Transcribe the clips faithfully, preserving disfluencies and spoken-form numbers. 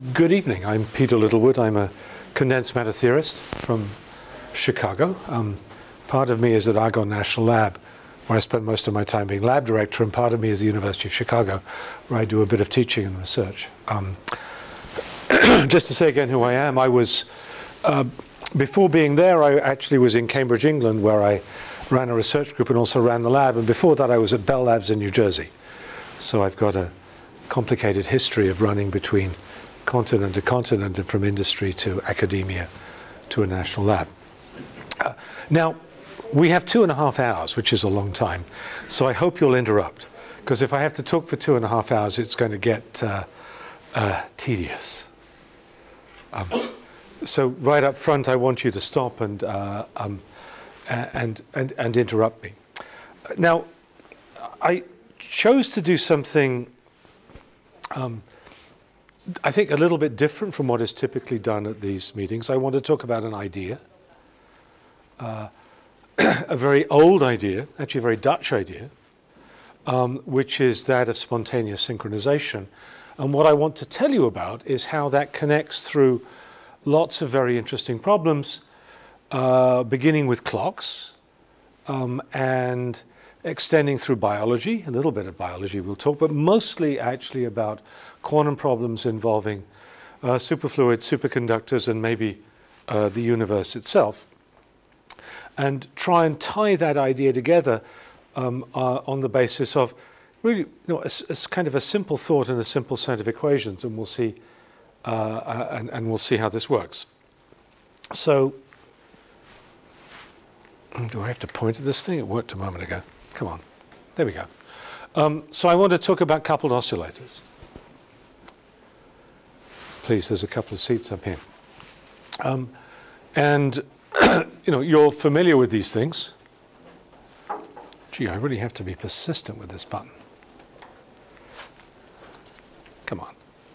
Good evening. I'm Peter Littlewood. I'm a condensed matter theorist from Chicago. Um, part of me is at Argonne National Lab, where I spend most of my time being lab director, and part of me is the University of Chicago, where I do a bit of teaching and research. Um, just to say again who I am, I was, uh, before being there, I actually was in Cambridge, England, where I ran a research group and also ran the lab, and before that I was at Bell Labs in New Jersey. So I've got a complicated history of running between continent to continent and from industry to academia to a national lab. Uh, now, we have two and a half hours, which is a long time, so I hope you'll interrupt, because if I have to talk for two and a half hours, it's going to get uh, uh, tedious. Um, so right up front, I want you to stop and, uh, um, and, and, and interrupt me. Now, I chose to do something um, I think a little bit different from what is typically done at these meetings. I want to talk about an idea, uh, a very old idea, actually a very Dutch idea, um, which is that of spontaneous synchronization. And what I want to tell you about is how that connects through lots of very interesting problems, uh, beginning with clocks um, and extending through biology, a little bit of biology we'll talk, but mostly actually about quantum problems involving uh, superfluids, superconductors, and maybe uh, the universe itself, and try and tie that idea together um, uh, on the basis of really, you know, a, a kind of a simple thought and a simple set of equations, and we'll see, uh, uh, and, and we'll see how this works. So, do I have to point at this thing? It worked a moment ago. Come on, there we go. Um, so I want to talk about coupled oscillators. Please, there's a couple of seats up here. Um, and, you know, you're familiar with these things. Gee, I really have to be persistent with this button. Come on.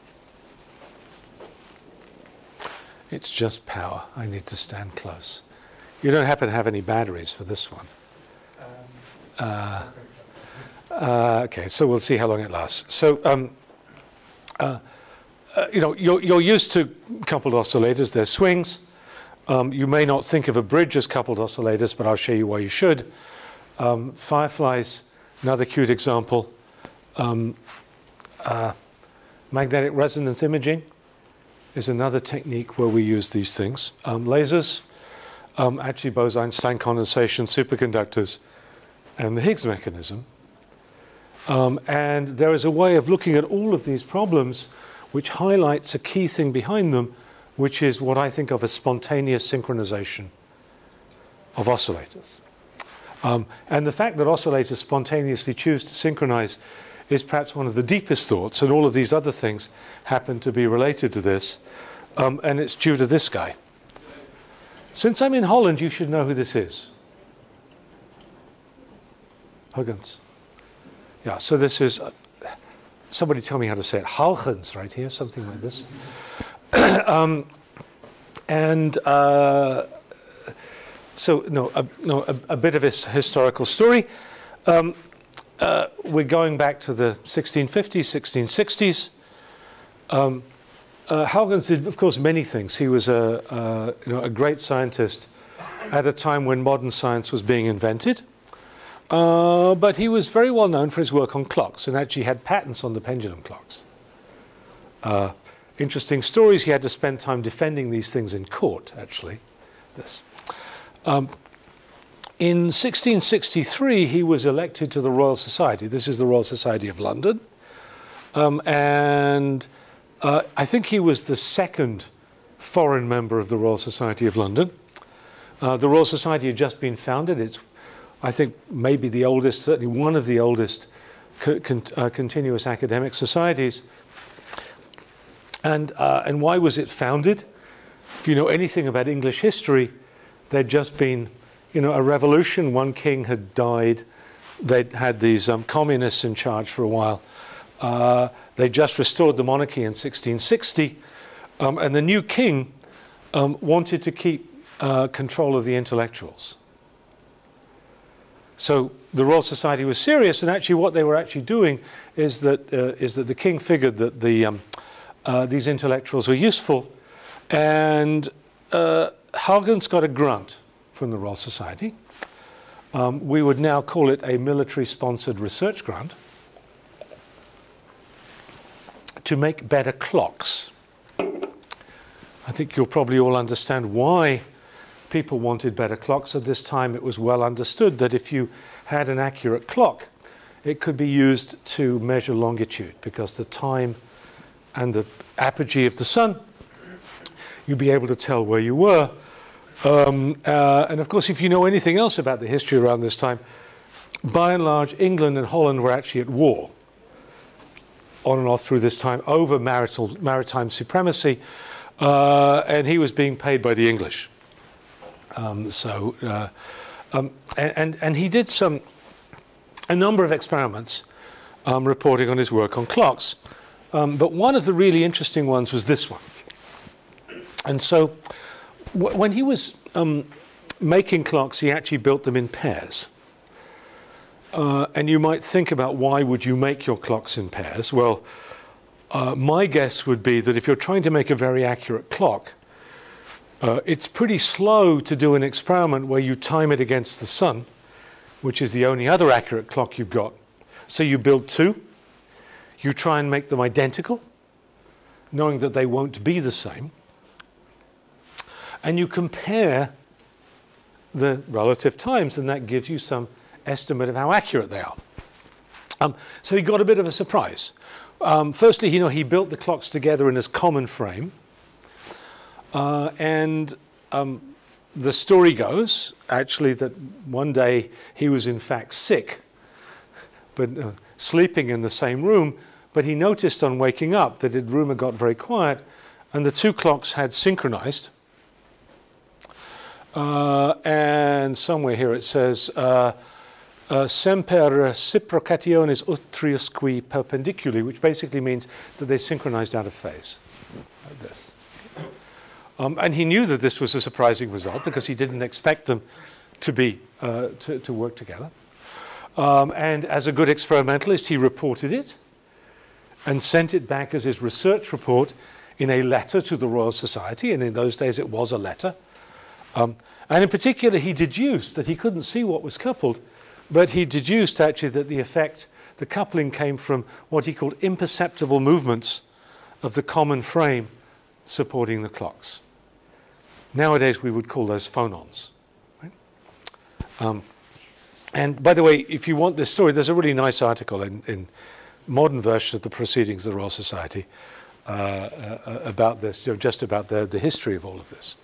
It's just power. I need to stand close. You don't happen to have any batteries for this one? Uh, uh, okay, so we'll see how long it lasts. So, um, uh, Uh, you know, you're, you're used to coupled oscillators. They're swings. Um, you may not think of a bridge as coupled oscillators, but I'll show you why you should. Um, fireflies, another cute example. Um, uh, magnetic resonance imaging is another technique where we use these things. Um, lasers, um, actually Bose-Einstein condensation, superconductors, and the Higgs mechanism. Um, and there is a way of looking at all of these problems which highlights a key thing behind them, which is what I think of as spontaneous synchronization of oscillators. Um, and the fact that oscillators spontaneously choose to synchronize is perhaps one of the deepest thoughts, and all of these other things happen to be related to this, um, and it's due to this guy. Since I'm in Holland, you should know who this is. Huygens. Yeah, so this is... Uh, Somebody tell me how to say it. Huygens, right here, something like this. um, and uh, so, no, a, no, a, a bit of a historical story. Um, uh, we're going back to the sixteen fifties, sixteen sixties. Um, uh, Huygens did, of course, many things. He was a, uh, you know, a great scientist at a time when modern science was being invented. Uh, but he was very well known for his work on clocks, and actually had patents on the pendulum clocks. Uh, interesting stories. He had to spend time defending these things in court, actually. This. Um, in sixteen sixty-three, he was elected to the Royal Society. This is the Royal Society of London. Um, and uh, I think he was the second foreign member of the Royal Society of London. Uh, the Royal Society had just been founded. It's I think maybe the oldest, certainly one of the oldest co con uh, continuous academic societies. And, uh, and why was it founded? If you know anything about English history, there'd just been, you know, a revolution. One king had died. They'd had these um, communists in charge for a while. Uh, they just restored the monarchy in sixteen sixty. Um, and the new king um, wanted to keep uh, control of the intellectuals. So the Royal Society was serious, and actually what they were actually doing is that, uh, is that the king figured that the, um, uh, these intellectuals were useful. And uh, Huygens got a grant from the Royal Society. Um, we would now call it a military-sponsored research grant to make better clocks. I think you'll probably all understand why people wanted better clocks. At this time, it was well understood that if you had an accurate clock, it could be used to measure longitude, because the time and the apogee of the sun, you'd be able to tell where you were. Um, uh, and of course, if you know anything else about the history around this time, by and large, England and Holland were actually at war on and off through this time over marital, maritime supremacy, uh, and he was being paid by the English. Um, so, uh, um, and, and, and he did some, a number of experiments um, reporting on his work on clocks. Um, but one of the really interesting ones was this one. And so w when he was um, making clocks, he actually built them in pairs. Uh, and you might think about, why would you make your clocks in pairs? Well, uh, my guess would be that if you're trying to make a very accurate clock, uh, it's pretty slow to do an experiment where you time it against the sun, which is the only other accurate clock you've got. So you build two, you try and make them identical, knowing that they won't be the same, and you compare the relative times, and that gives you some estimate of how accurate they are. Um, so he got a bit of a surprise. Um, firstly, you know, he built the clocks together in his common frame, uh, and um, the story goes, actually, that one day he was in fact sick, but uh, sleeping in the same room, but he noticed on waking up that the room had got very quiet, and the two clocks had synchronized. Uh, and somewhere here it says, uh, uh, semper reciprocationis utriusque perpendiculi, which basically means that they synchronized out of phase, like this. Um, and he knew that this was a surprising result, because he didn't expect them to be uh, to, to work together. Um, and as a good experimentalist, he reported it and sent it back as his research report in a letter to the Royal Society. And in those days, it was a letter. Um, and in particular, he deduced that he couldn't see what was coupled, but he deduced actually that the effect, the coupling, came from what he called imperceptible movements of the common frame supporting the clocks. Nowadays, we would call those phonons. Right? Um, and by the way, if you want this story, there's a really nice article in, in modern version of the Proceedings of the Royal Society uh, uh, about this, you know, just about the, the history of all of this.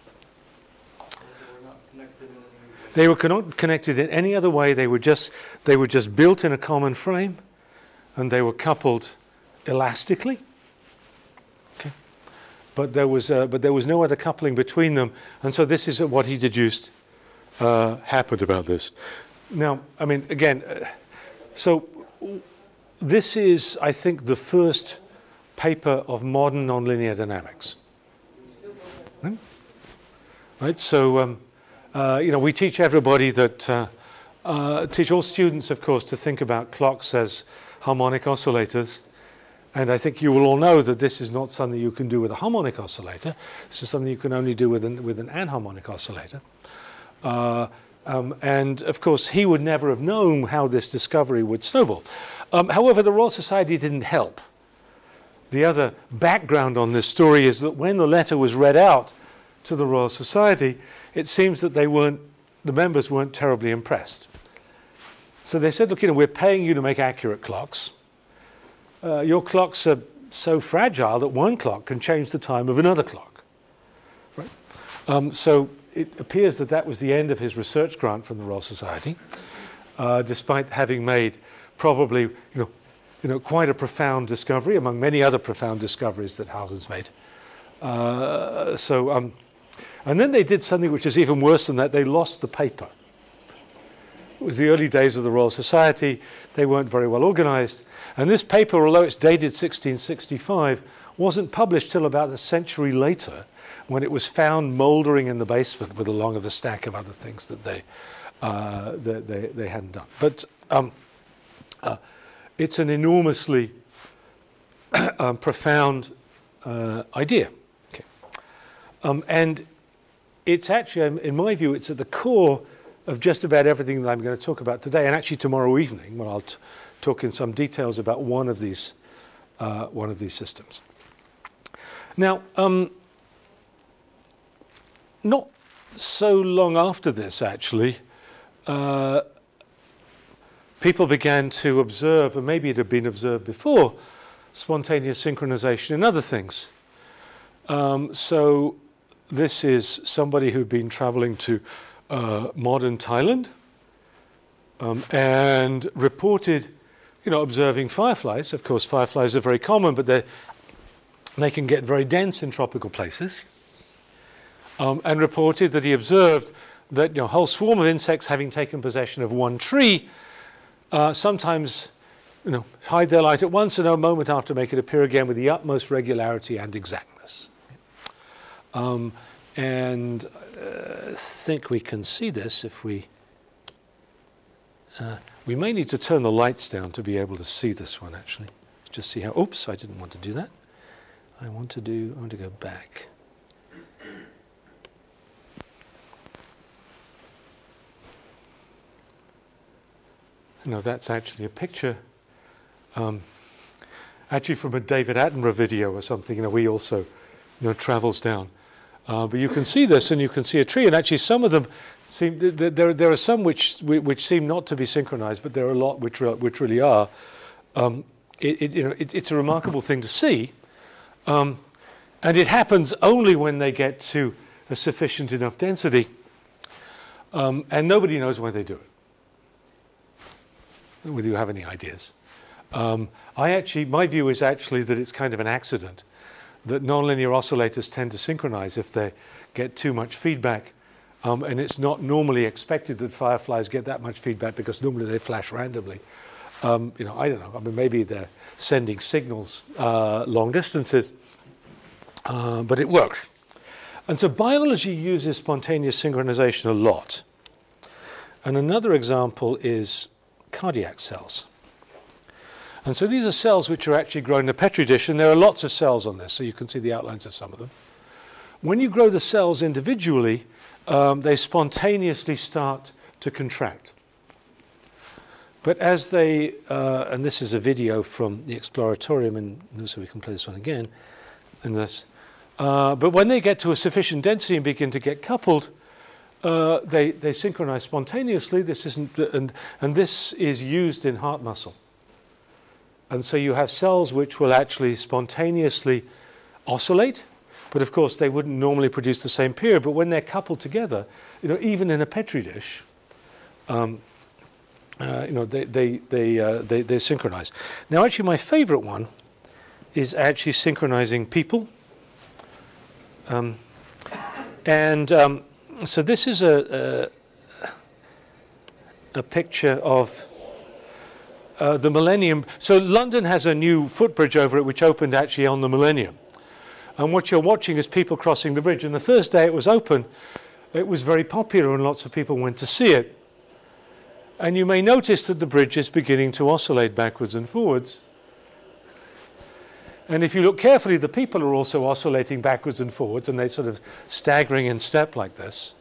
They were not connected in any other way. They were just, they were just built in a common frame, and they were coupled elastically. Okay. But there was, uh, but there was no other coupling between them. And so this is what he deduced uh, happened about this. Now, I mean, again, uh, so this is, I think, the first paper of modern nonlinear dynamics. Right? Right? So. Um, Uh, you know, we teach everybody that, uh, uh, teach all students, of course, to think about clocks as harmonic oscillators. And I think you will all know that this is not something you can do with a harmonic oscillator. This is something you can only do with an, with an anharmonic oscillator. Uh, um, and, of course, he would never have known how this discovery would snowball. Um, however, the Royal Society didn't help. The other background on this story is that when the letter was read out to the Royal Society, it seems that they weren't, the members weren't terribly impressed. So they said, look, you know, we're paying you to make accurate clocks. Uh, your clocks are so fragile that one clock can change the time of another clock. Right? Um, so it appears that that was the end of his research grant from the Royal Society, uh, despite having made probably, you know, you know, quite a profound discovery among many other profound discoveries that Huygens made. Uh, so, um, and then they did something which is even worse than that. They lost the paper. It was the early days of the Royal Society. They weren't very well organized. And this paper, although it's dated sixteen sixty-five, wasn't published till about a century later, when it was found mouldering in the basement with along of a stack of other things that they, uh, that they, they hadn't done. But um, uh, it's an enormously um, profound uh, idea. Okay. Um, and it's actually, um, in my view, it's at the core of just about everything that I'm going to talk about today, and actually tomorrow evening, when I'll t talk in some details about one of these, uh, one of these systems. Now, um, not so long after this, actually, uh, people began to observe, and maybe it had been observed before, spontaneous synchronization in other things. Um, so this is somebody who'd been traveling to uh, modern Thailand um, and reported, you know, observing fireflies. Of course, fireflies are very common, but they can get very dense in tropical places. Um, and reported that he observed that, you know, a whole swarm of insects having taken possession of one tree uh, sometimes, you know, hide their light at once and a moment after make it appear again with the utmost regularity and exactness. Um, and uh, I think we can see this if we, uh, we may need to turn the lights down to be able to see this one actually. Just see how, oops, I didn't want to do that. I want to do, I want to go back. No, that's actually a picture, um, actually from a David Attenborough video or something. You know, he also, you know, travels down. Uh, but you can see this, and you can see a tree, and actually some of them seem. There, there are some which which seem not to be synchronized, but there are a lot which which really are. Um, it, it, you know, it, it's a remarkable thing to see, um, and it happens only when they get to a sufficient enough density, um, and nobody knows why they do it. Whether you have any ideas. Um, I actually, my view is actually that it's kind of an accident, that nonlinear oscillators tend to synchronize if they get too much feedback, um, and it's not normally expected that fireflies get that much feedback because normally they flash randomly. Um, you know, I don't know, I mean, maybe they're sending signals uh, long distances, uh, but it works. And so biology uses spontaneous synchronization a lot. And another example is cardiac cells. And so these are cells which are actually grown in a petri dish, and there are lots of cells on this, so you can see the outlines of some of them. When you grow the cells individually, um, they spontaneously start to contract. But as they, uh, and this is a video from the Exploratorium, and so we can play this one again, and this, uh, but when they get to a sufficient density and begin to get coupled, Uh, they, they synchronize spontaneously. This isn't, the, and, and this is used in heart muscle. And so you have cells which will actually spontaneously oscillate, but of course they wouldn't normally produce the same period. But when they're coupled together, you know, even in a petri dish, um, uh, you know, they they they, uh, they they synchronize. Now, actually, my favorite one is actually synchronizing people, um, and. Um, So this is a, a, a picture of uh, the millennium. So London has a new footbridge over it which opened actually on the millennium. And what you're watching is people crossing the bridge. And the first day it was open, it was very popular and lots of people went to see it. And you may notice that the bridge is beginning to oscillate backwards and forwards. And if you look carefully, the people are also oscillating backwards and forwards, and they're sort of staggering in step like this.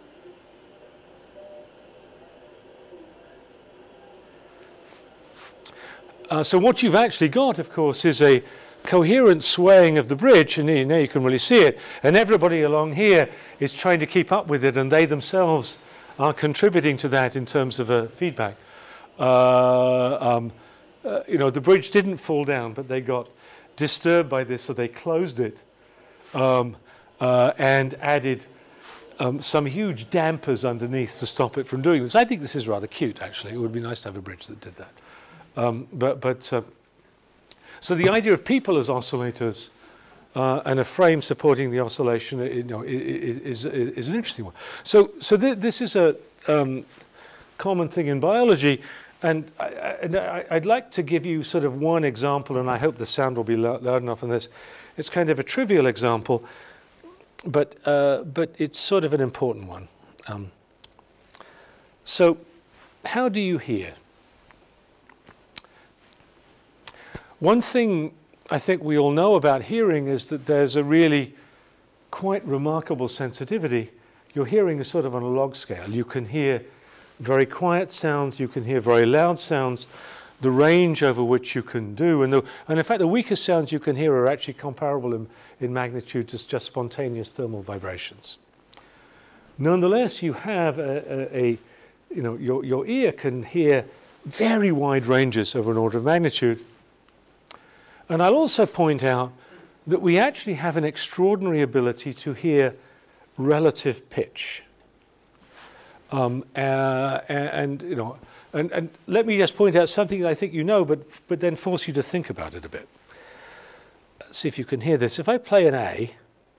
Uh, so what you've actually got, of course, is a coherent swaying of the bridge, and you know, you can really see it. And everybody along here is trying to keep up with it, and they themselves are contributing to that in terms of uh, feedback. Uh, um, uh, you know, the bridge didn't fall down, but they got disturbed by this, so they closed it um, uh, and added um, some huge dampers underneath to stop it from doing this. I think this is rather cute, actually. It would be nice to have a bridge that did that. Um, but but uh, so the idea of people as oscillators uh, and a frame supporting the oscillation, you know, is, is, is an interesting one. So so th this is a um, common thing in biology. And I, I, I'd like to give you sort of one example, and I hope the sound will be loud enough on this. It's kind of a trivial example, but, uh, but it's sort of an important one. Um, so how do you hear? One thing I think we all know about hearing is that there's a really quite remarkable sensitivity. Your hearing is sort of on a log scale. You can hear very quiet sounds, you can hear very loud sounds, the range over which you can do, and, the, and in fact the weakest sounds you can hear are actually comparable in, in magnitude to just spontaneous thermal vibrations. Nonetheless, you have a, a, a you know, your, your ear can hear very wide ranges over an order of magnitude. And I'll also point out that we actually have an extraordinary ability to hear relative pitch. Um, uh, and, you know, and, and let me just point out something that I think you know, but, but then force you to think about it a bit. Let's see if you can hear this. If I play an A,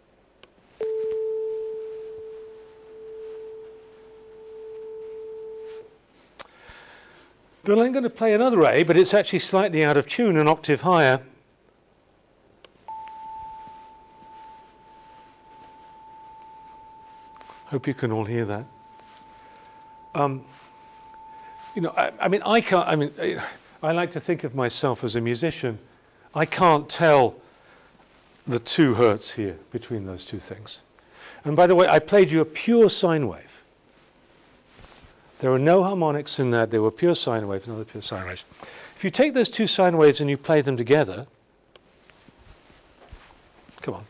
then I'm going to play another A, but it's actually slightly out of tune, an octave higher. Hope you can all hear that. Um, you know, I, I mean, I can't, I mean, I like to think of myself as a musician. I can't tell the two hertz here between those two things. And by the way, I played you a pure sine wave. There were no harmonics in that. They were pure sine waves, another pure sine waves. If you take those two sine waves and you play them together, come on.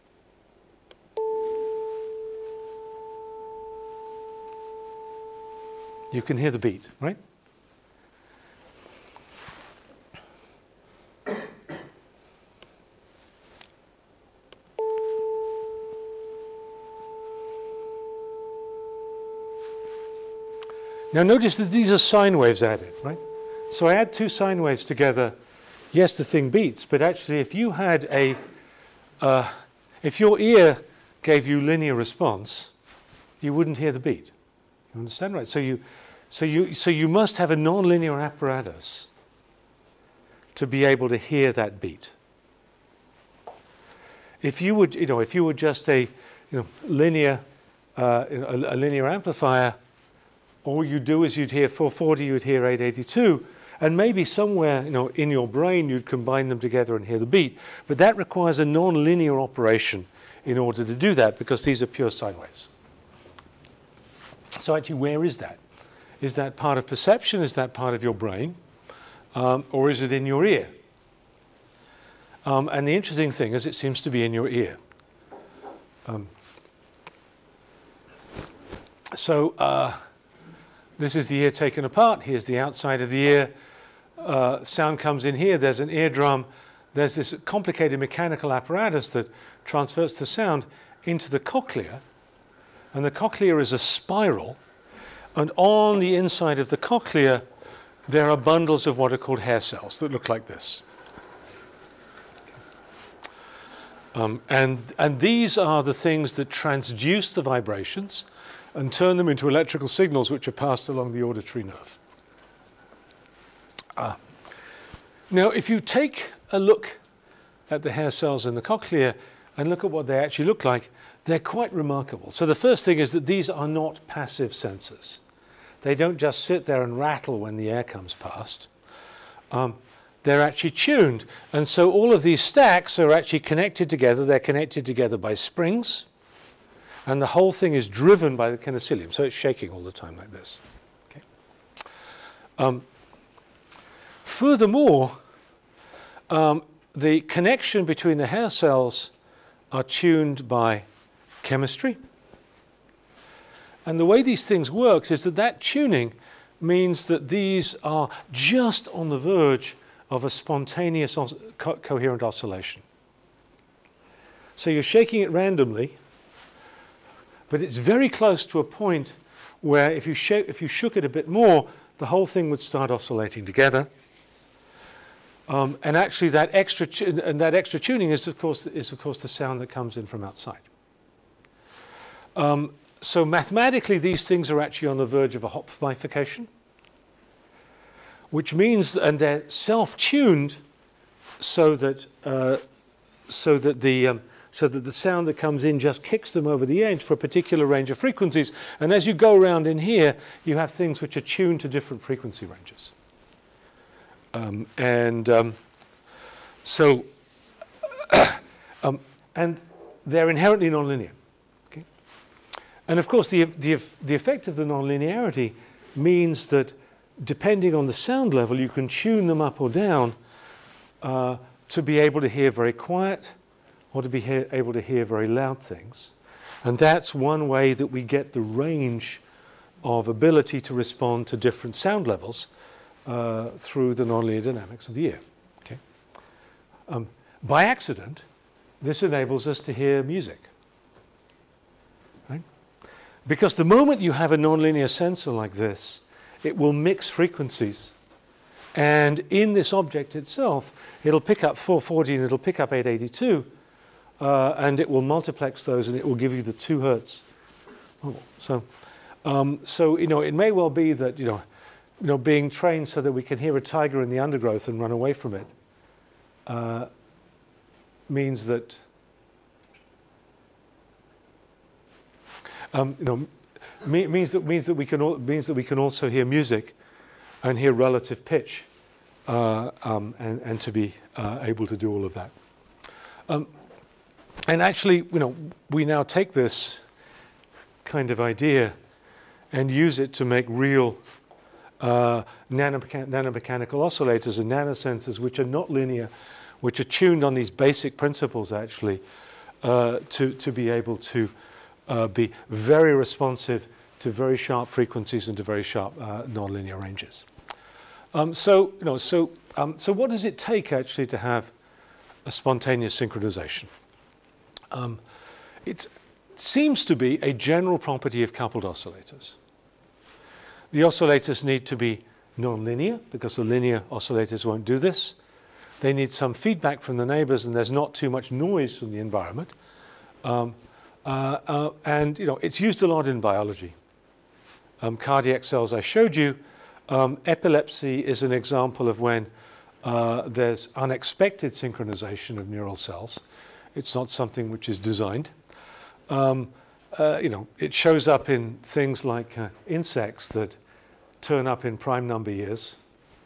You can hear the beat, right? Now notice that these are sine waves added, right? So I add two sine waves together. Yes, the thing beats, but actually if you had a, uh, if your ear gave you linear response, you wouldn't hear the beat. You understand, right? So you, so you, so you must have a nonlinear apparatus to be able to hear that beat. If you would, you know, if you were just a, you know, linear, uh, a, a linear amplifier, all you do is you'd hear four forty, you'd hear eight eighty-two, and maybe somewhere, you know, in your brain you'd combine them together and hear the beat. But that requires a non-linear operation in order to do that, because these are pure sine waves. So actually, where is that? Is that part of perception? Is that part of your brain? Um, or is it in your ear? Um, and the interesting thing is it seems to be in your ear. Um, so uh, this is the ear taken apart. Here's the outside of the ear. Uh, sound comes in here. There's an eardrum. There's this complicated mechanical apparatus that transfers the sound into the cochlea. And the cochlea is a spiral. And on the inside of the cochlea, there are bundles of what are called hair cells that look like this. Um, and, and these are the things that transduce the vibrations and turn them into electrical signals which are passed along the auditory nerve. Ah. Now, if you take a look at the hair cells in the cochlea and look at what they actually look like, they're quite remarkable. So the first thing is that these are not passive sensors. They don't just sit there and rattle when the air comes past. Um, they're actually tuned. And so all of these stacks are actually connected together. They're connected together by springs. And the whole thing is driven by the kinecilium. So it's shaking all the time like this. Okay. Um, furthermore, um, the connection between the hair cells are tuned by chemistry. And the way these things work is that that tuning means that these are just on the verge of a spontaneous os co coherent oscillation. So you're shaking it randomly, but it's very close to a point where if you, shake, if you shook it a bit more, the whole thing would start oscillating together. Um, and actually that extra, and that extra tuning is of, course, is of course the sound that comes in from outside. Um, so mathematically these things are actually on the verge of a Hopf bifurcation, which means, and they're self-tuned so that, uh, so that the um, so that the sound that comes in just kicks them over the edge for a particular range of frequencies. And as you go around in here, you have things which are tuned to different frequency ranges. Um, and um, so Um, and they're inherently nonlinear. Okay? And of course, the, the, the effect of the nonlinearity means that depending on the sound level, you can tune them up or down uh, to be able to hear very quiet or to be hear, able to hear very loud things. And that's one way that we get the range of ability to respond to different sound levels uh, through the nonlinear dynamics of the ear. Okay? Um, by accident, this enables us to hear music. Right? Because the moment you have a nonlinear sensor like this, it will mix frequencies. And in this object itself, it'll pick up four forty and it'll pick up eight eighty-two, uh, and it will multiplex those and it will give you the two hertz. Oh, so, um, so you know, it may well be that you know, you know, being trained so that we can hear a tiger in the undergrowth and run away from it uh, means that um, you know. means that means that we can al means that we can also hear music and hear relative pitch uh, um, and and to be uh, able to do all of that. Um, and actually, you know, we now take this kind of idea and use it to make real uh, nanomecha nanomechanical oscillators and nanosensors, which are not linear, which are tuned on these basic principles actually uh, to to be able to uh, be very responsive to very sharp frequencies and to very sharp uh, nonlinear ranges. Um, so, you know, so, um, so what does it take actually to have a spontaneous synchronization? Um, it seems to be a general property of coupled oscillators. The oscillators need to be nonlinear because the linear oscillators won't do this. They need some feedback from the neighbors and there's not too much noise from the environment. Um, uh, uh, and, you know, it's used a lot in biology. Um, cardiac cells I showed you. Um, epilepsy is an example of when uh, there's unexpected synchronization of neural cells. It's not something which is designed. Um, uh, you know, it shows up in things like uh, insects that turn up in prime number years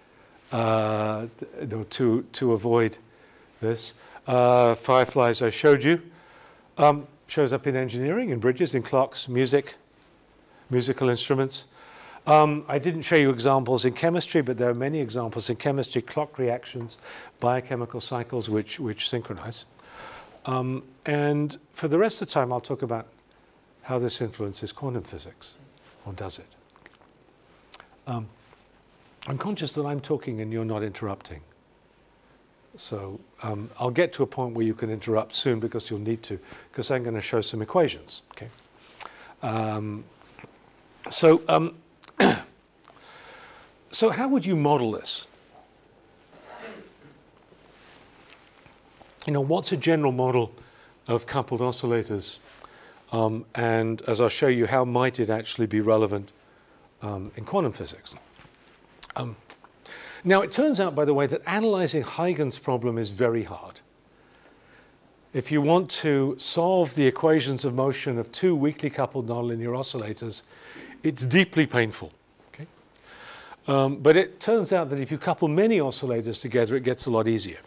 uh, you know, to, to avoid this. Uh, fireflies I showed you. Um, shows up in engineering, in bridges, in clocks, music. Musical instruments. Um, I didn't show you examples in chemistry, but there are many examples in chemistry, clock reactions, biochemical cycles which, which synchronize. Um, and for the rest of the time, I'll talk about how this influences quantum physics, or does it. Um, I'm conscious that I'm talking and you're not interrupting. So um, I'll get to a point where you can interrupt soon because you'll need to, because I'm going to show some equations. Okay. Um, So, um, so how would you model this? You know, what's a general model of coupled oscillators? Um, and as I'll show you, how might it actually be relevant um, in quantum physics? Um, now, it turns out, by the way, that analyzing Huygens' problem is very hard. If you want to solve the equations of motion of two weakly coupled nonlinear oscillators, it's deeply painful. Okay? Um, but it turns out that if you couple many oscillators together, it gets a lot easier.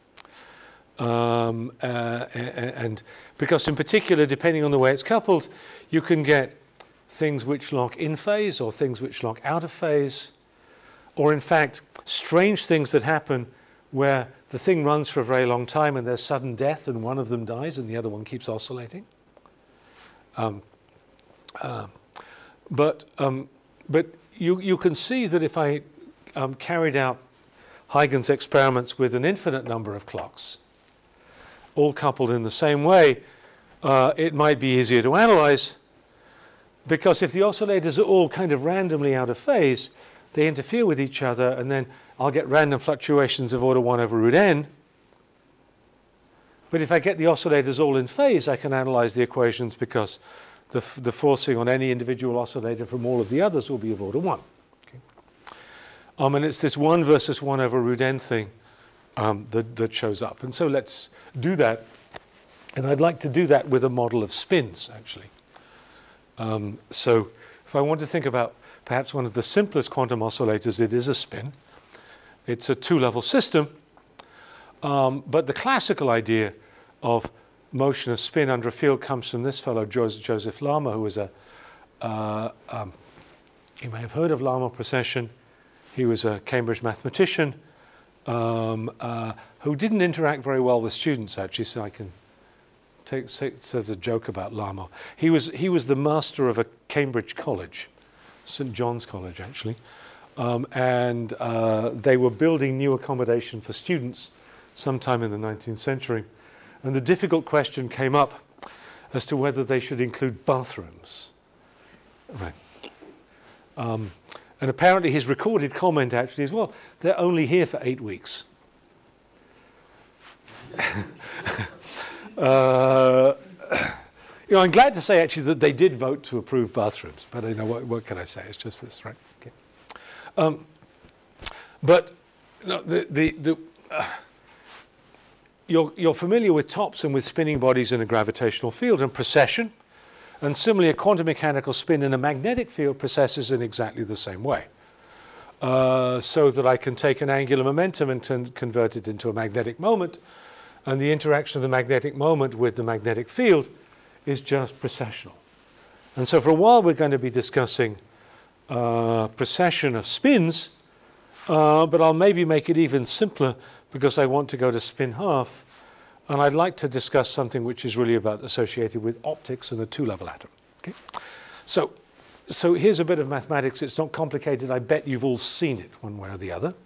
Um, uh, and because in particular, depending on the way it's coupled, you can get things which lock in phase or things which lock out of phase, or in fact, strange things that happen where the thing runs for a very long time and there's sudden death and one of them dies and the other one keeps oscillating. Um, uh, but um, but you, you can see that if I um, carried out Huygens experiments with an infinite number of clocks, all coupled in the same way, uh, it might be easier to analyze, because if the oscillators are all kind of randomly out of phase, they interfere with each other, and then I'll get random fluctuations of order one over root n. But if I get the oscillators all in phase, I can analyze the equations because the, f the forcing on any individual oscillator from all of the others will be of order one. Okay. Um, and it's this one versus one over root n thing um, that, that shows up. And so let's do that. And I'd like to do that with a model of spins, actually. Um, so if I want to think about perhaps one of the simplest quantum oscillators, it is a spin. It's a two-level system. Um, but the classical idea of motion of spin under a field comes from this fellow, Joseph Larmor, who was a, uh, um, you may have heard of Larmor precession. He was a Cambridge mathematician um, uh, who didn't interact very well with students, actually, so I can take, say, says a joke about Larmor. He was, he was the master of a Cambridge college, Saint John's College, actually, um, and uh, they were building new accommodation for students sometime in the nineteenth century. And the difficult question came up as to whether they should include bathrooms. Right. Um, and apparently his recorded comment actually is, well, they're only here for eight weeks. uh, you know, I'm glad to say actually that they did vote to approve bathrooms, but you know, what, what can I say? It's just this, right? Okay. Um, but no, the, the, the uh, You're, you're familiar with tops and with spinning bodies in a gravitational field and precession. And similarly, a quantum mechanical spin in a magnetic field precesses in exactly the same way. Uh, so that I can take an angular momentum and con convert it into a magnetic moment. And the interaction of the magnetic moment with the magnetic field is just precessional. And so for a while, we're going to be discussing uh, precession of spins. Uh, but I'll maybe make it even simpler because I want to go to spin half. And I'd like to discuss something which is really about associated with optics and a two-level atom. Okay? So, so here's a bit of mathematics. It's not complicated. I bet you've all seen it one way or the other.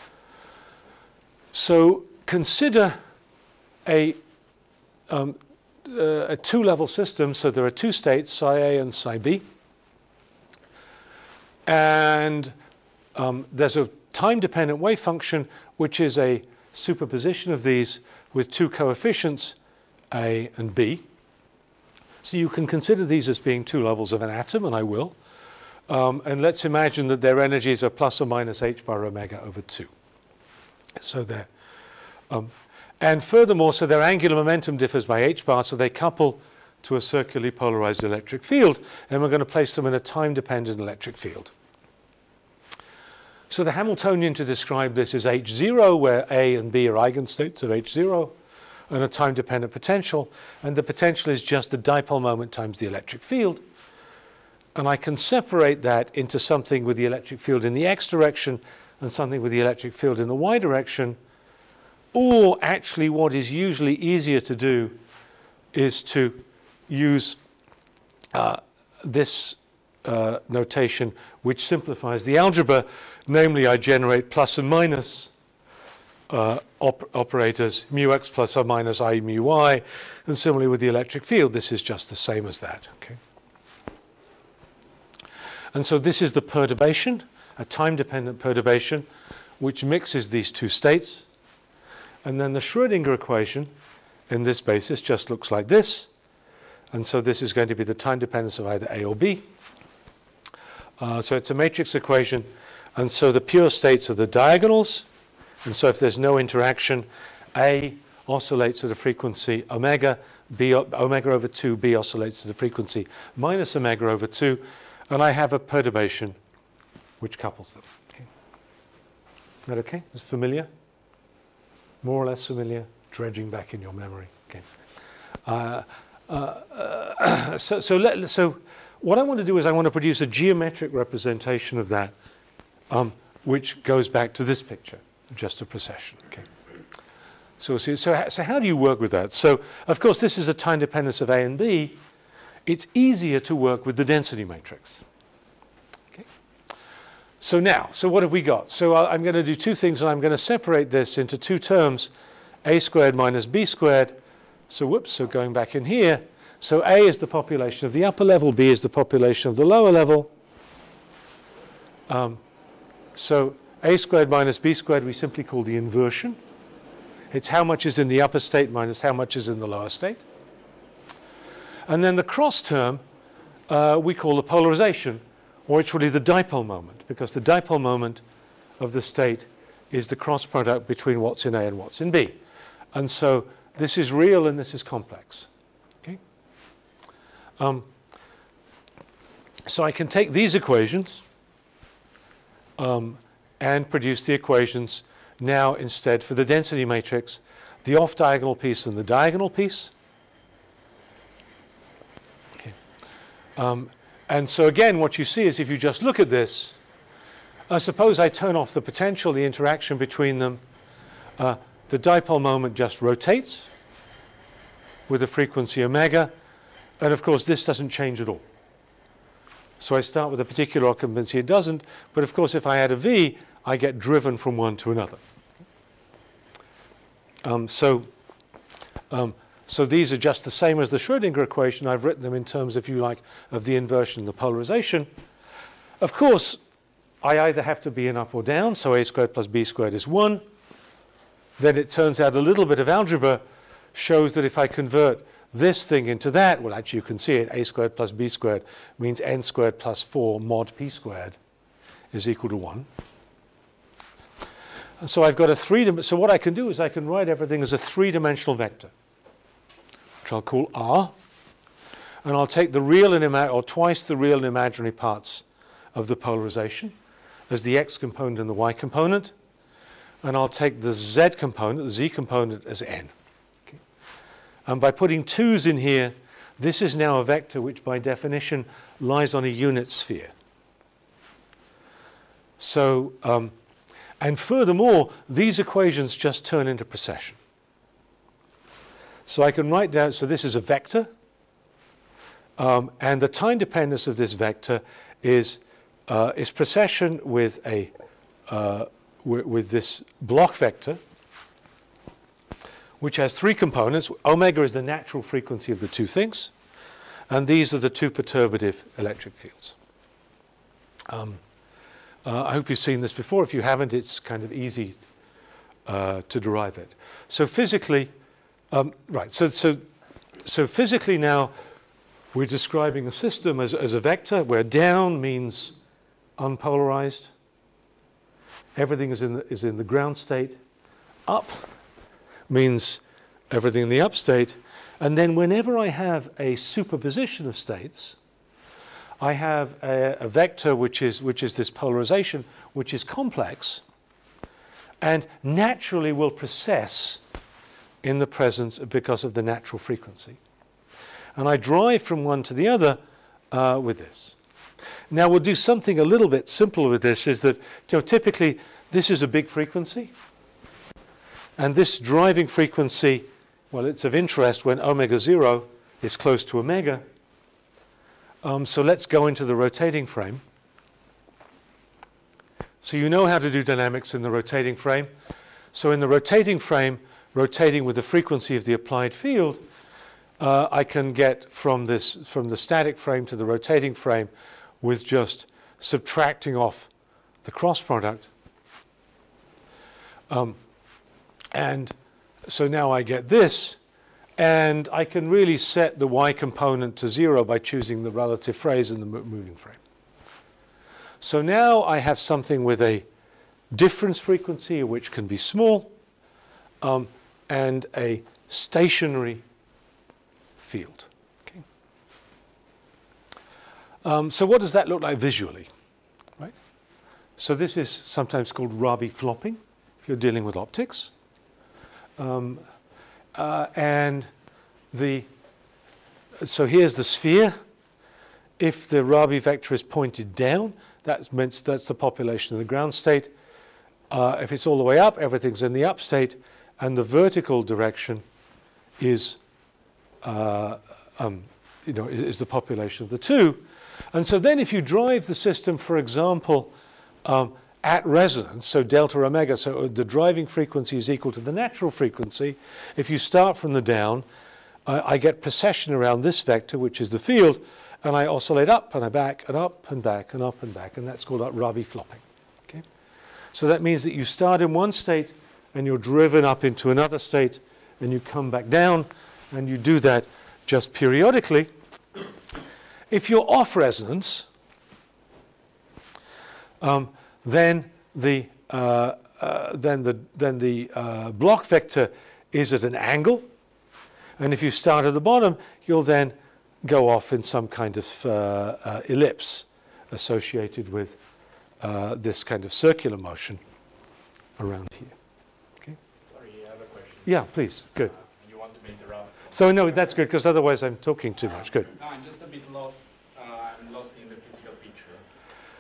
So consider a, um, uh, a two-level system. So there are two states, psi A and psi B. And um, there's a time-dependent wave function, which is a superposition of these with two coefficients, A and B. So you can consider these as being two levels of an atom, and I will. Um, and let's imagine that their energies are plus or minus h bar omega over two. So they're, um, and furthermore, so their angular momentum differs by h bar, so they couple to a circularly polarized electric field, and we're going to place them in a time-dependent electric field. So the Hamiltonian to describe this is H zero, where A and B are eigenstates of H zero, and a time-dependent potential. And the potential is just the dipole moment times the electric field. And I can separate that into something with the electric field in the x direction and something with the electric field in the y direction. Or actually what is usually easier to do is to use uh, this uh, notation, which simplifies the algebra. Namely, I generate plus and minus uh, op operators, mu x plus or minus I mu y. And similarly with the electric field, this is just the same as that. Okay. And so this is the perturbation, a time-dependent perturbation, which mixes these two states. And then the Schrödinger equation in this basis just looks like this. And so this is going to be the time dependence of either A or B. Uh, so it's a matrix equation. And so the pure states are the diagonals. And so if there's no interaction, A oscillates at a frequency omega, B, omega over two, B oscillates at a frequency minus omega over two. And I have a perturbation which couples them. Okay. Is that okay? Is it familiar? More or less familiar? Dredging back in your memory. Okay. Uh, uh, uh, so, so, let, so what I want to do is I want to produce a geometric representation of that, um, which goes back to this picture, just a precession. Okay. So, so, so, so how do you work with that? So, of course, this is a time dependence of A and B. It's easier to work with the density matrix. Okay. So now, so what have we got? So I'm going to do two things, and I'm going to separate this into two terms, A squared minus B squared. So whoops, so going back in here. So A is the population of the upper level, B is the population of the lower level. Um, so A squared minus B squared we simply call the inversion. It's how much is in the upper state minus how much is in the lower state. And then the cross term uh, we call the polarization, or it's really the dipole moment, because the dipole moment of the state is the cross product between what's in A and what's in B. And so this is real and this is complex. Okay? Um, so I can take these equations um, and produce the equations now instead for the density matrix, the off-diagonal piece and the diagonal piece. Um, and so again, what you see is if you just look at this, uh, suppose I turn off the potential, the interaction between them, uh, the dipole moment just rotates with the frequency omega, and of course this doesn't change at all. So I start with a particular occupancy, it doesn't, but of course if I add a V, I get driven from one to another. Um, so, um, so these are just the same as the Schrödinger equation. I've written them in terms, if you like, of the inversion, the polarization. Of course, I either have to be an up or down, so a squared plus b squared is one. Then it turns out a little bit of algebra shows that if I convert this thing into that, well, actually you can see it, a squared plus b squared means n squared plus four mod p squared is equal to one. So I've got a three, so what I can do is I can write everything as a three-dimensional vector, which I'll call R, and I'll take the real and ima- or twice the real and imaginary parts of the polarization as the x component and the y component, and I'll take the z component, the z component, as n. Okay. And by putting twos in here, this is now a vector which by definition lies on a unit sphere. So, um, and furthermore, these equations just turn into precession. So I can write down, so this is a vector, um, and the time dependence of this vector is, uh, is precession with, a, uh, w with this block vector, which has three components. Omega is the natural frequency of the two things, and these are the two perturbative electric fields. Um, Uh, I hope you've seen this before. If you haven't, it's kind of easy uh, to derive it. So physically, um, right, so, so, so physically now we're describing a system as, as a vector where down means unpolarized. Everything is in, the, is in the ground state. Up means everything in the up state. And then whenever I have a superposition of states, I have a, a vector which is, which is this polarization, which is complex, and naturally will precess in the presence because of the natural frequency. And I drive from one to the other uh, with this. Now we'll do something a little bit simpler with this, is that you know, typically this is a big frequency, and this driving frequency, well, it's of interest when omega zero is close to omega. Um, so let's go into the rotating frame. So you know how to do dynamics in the rotating frame. So in the rotating frame, rotating with the frequency of the applied field, uh, I can get from this, from the static frame to the rotating frame with just subtracting off the cross product. Um, and so now I get this. And I can really set the y component to zero by choosing the relative phase in the moving frame. So now I have something with a difference frequency, which can be small, um, and a stationary field. Okay. Um, so what does that look like visually? Right? So this is sometimes called Rabi flopping, if you're dealing with optics. Um, Uh, and the, so here's the sphere. If the Rabi vector is pointed down, that means that's the population of the ground state. Uh, if it's all the way up, everything's in the up state, and the vertical direction is, uh, um, you know, is the population of the two. And so then if you drive the system, for example, um, at resonance, so delta omega, so the driving frequency is equal to the natural frequency. If you start from the down, I, I get precession around this vector, which is the field, and I oscillate up and I back and up and back and up and back, and that's called Rabi flopping. Okay? So that means that you start in one state and you're driven up into another state, and you come back down, and you do that just periodically. If you're off resonance, um, then the uh, uh, then the then the uh, block vector is at an angle, and if you start at the bottom, you'll then go off in some kind of uh, uh, ellipse associated with uh, this kind of circular motion around here. Okay. Sorry, I have a question. Yeah, please. Good. Uh, you want to interrupt? So no, that's good, because otherwise I'm talking too much. Good. No, I'm just a bit lost. Uh,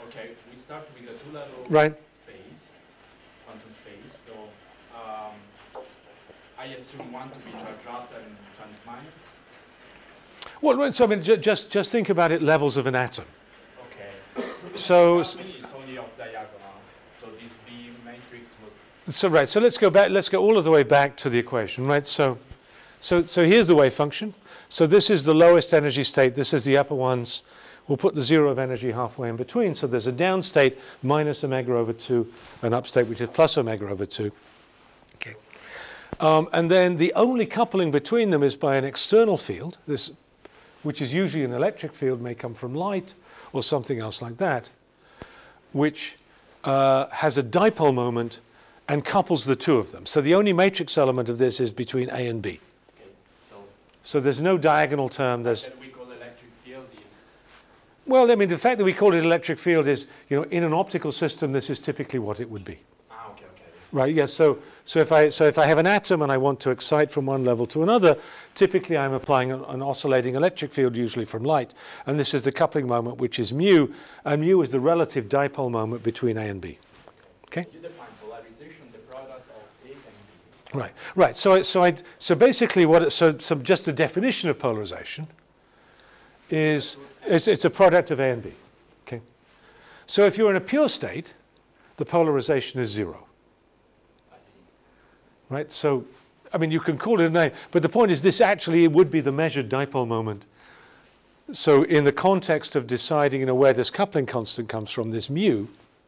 Okay, we start with a two-level right. space, quantum space. So um, I assume one to be charged up and charged minus. Well, so I mean, ju just just think about it. Levels of an atom. Okay. So. It's only off diagonal. So this B matrix was. So right. So let's go back. Let's go all of the way back to the equation. Right. So, so so here's the wave function. So this is the lowest energy state. This is the upper ones. We'll put the zero of energy halfway in between. So there's a down state minus omega over two, an up state which is plus omega over two. Okay. Um, and then the only coupling between them is by an external field, this, which is usually an electric field, may come from light or something else like that, which uh, has a dipole moment and couples the two of them. So the only matrix element of this is between A and B. Okay. So, so there's no diagonal term. There's that we call electric field is. Well, I mean, the fact that we call it electric field is, you know, in an optical system, this is typically what it would be. Ah, okay, okay. Right, yes, so, so, if I, so if I have an atom and I want to excite from one level to another, typically I'm applying an, an oscillating electric field, usually from light. And this is the coupling moment, which is mu. And mu is the relative dipole moment between A and B. Okay? You define polarization, the product of A and B. Right, right. So, so, I, so basically, what it, so, so just the definition of polarization is it's, it's a product of A and B. Okay? So if you're in a pure state, the polarization is zero. I see. Right? So, I mean, you can call it a name, but the point is this actually would be the measured dipole moment. So in the context of deciding, you know, where this coupling constant comes from, this mu,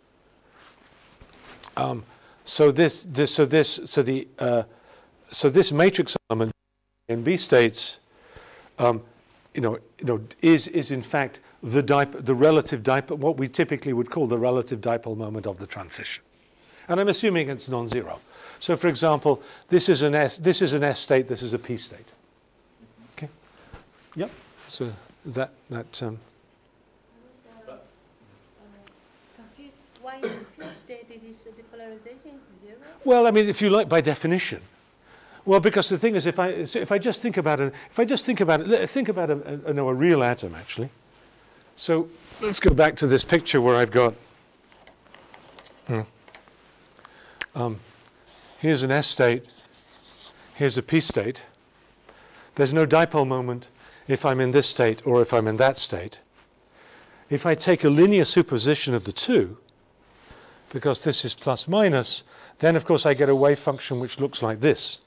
um, so this, this, so this, so the, uh, so this matrix element in B states, um, you know, you know, is is in fact the dip the relative dipole, what we typically would call the relative dipole moment of the transition, and I'm assuming it's non-zero. So, for example, this is an S, this is an S state, this is a P state. Okay. Yep. So is that that. Um, I was uh, uh, confused. Why in the pure state it is uh, the polarization is zero? well, I mean, if you like, by definition. Well, because the thing is, if I if I just think about it, if I just think about it, think about a, a, a, a real atom actually. So let's go back to this picture where I've got. Hmm, um, here's an S state. Here's a P state. There's no dipole moment if I'm in this state or if I'm in that state. If I take a linear superposition of the two, because this is plus minus, then of course I get a wave function which looks like this.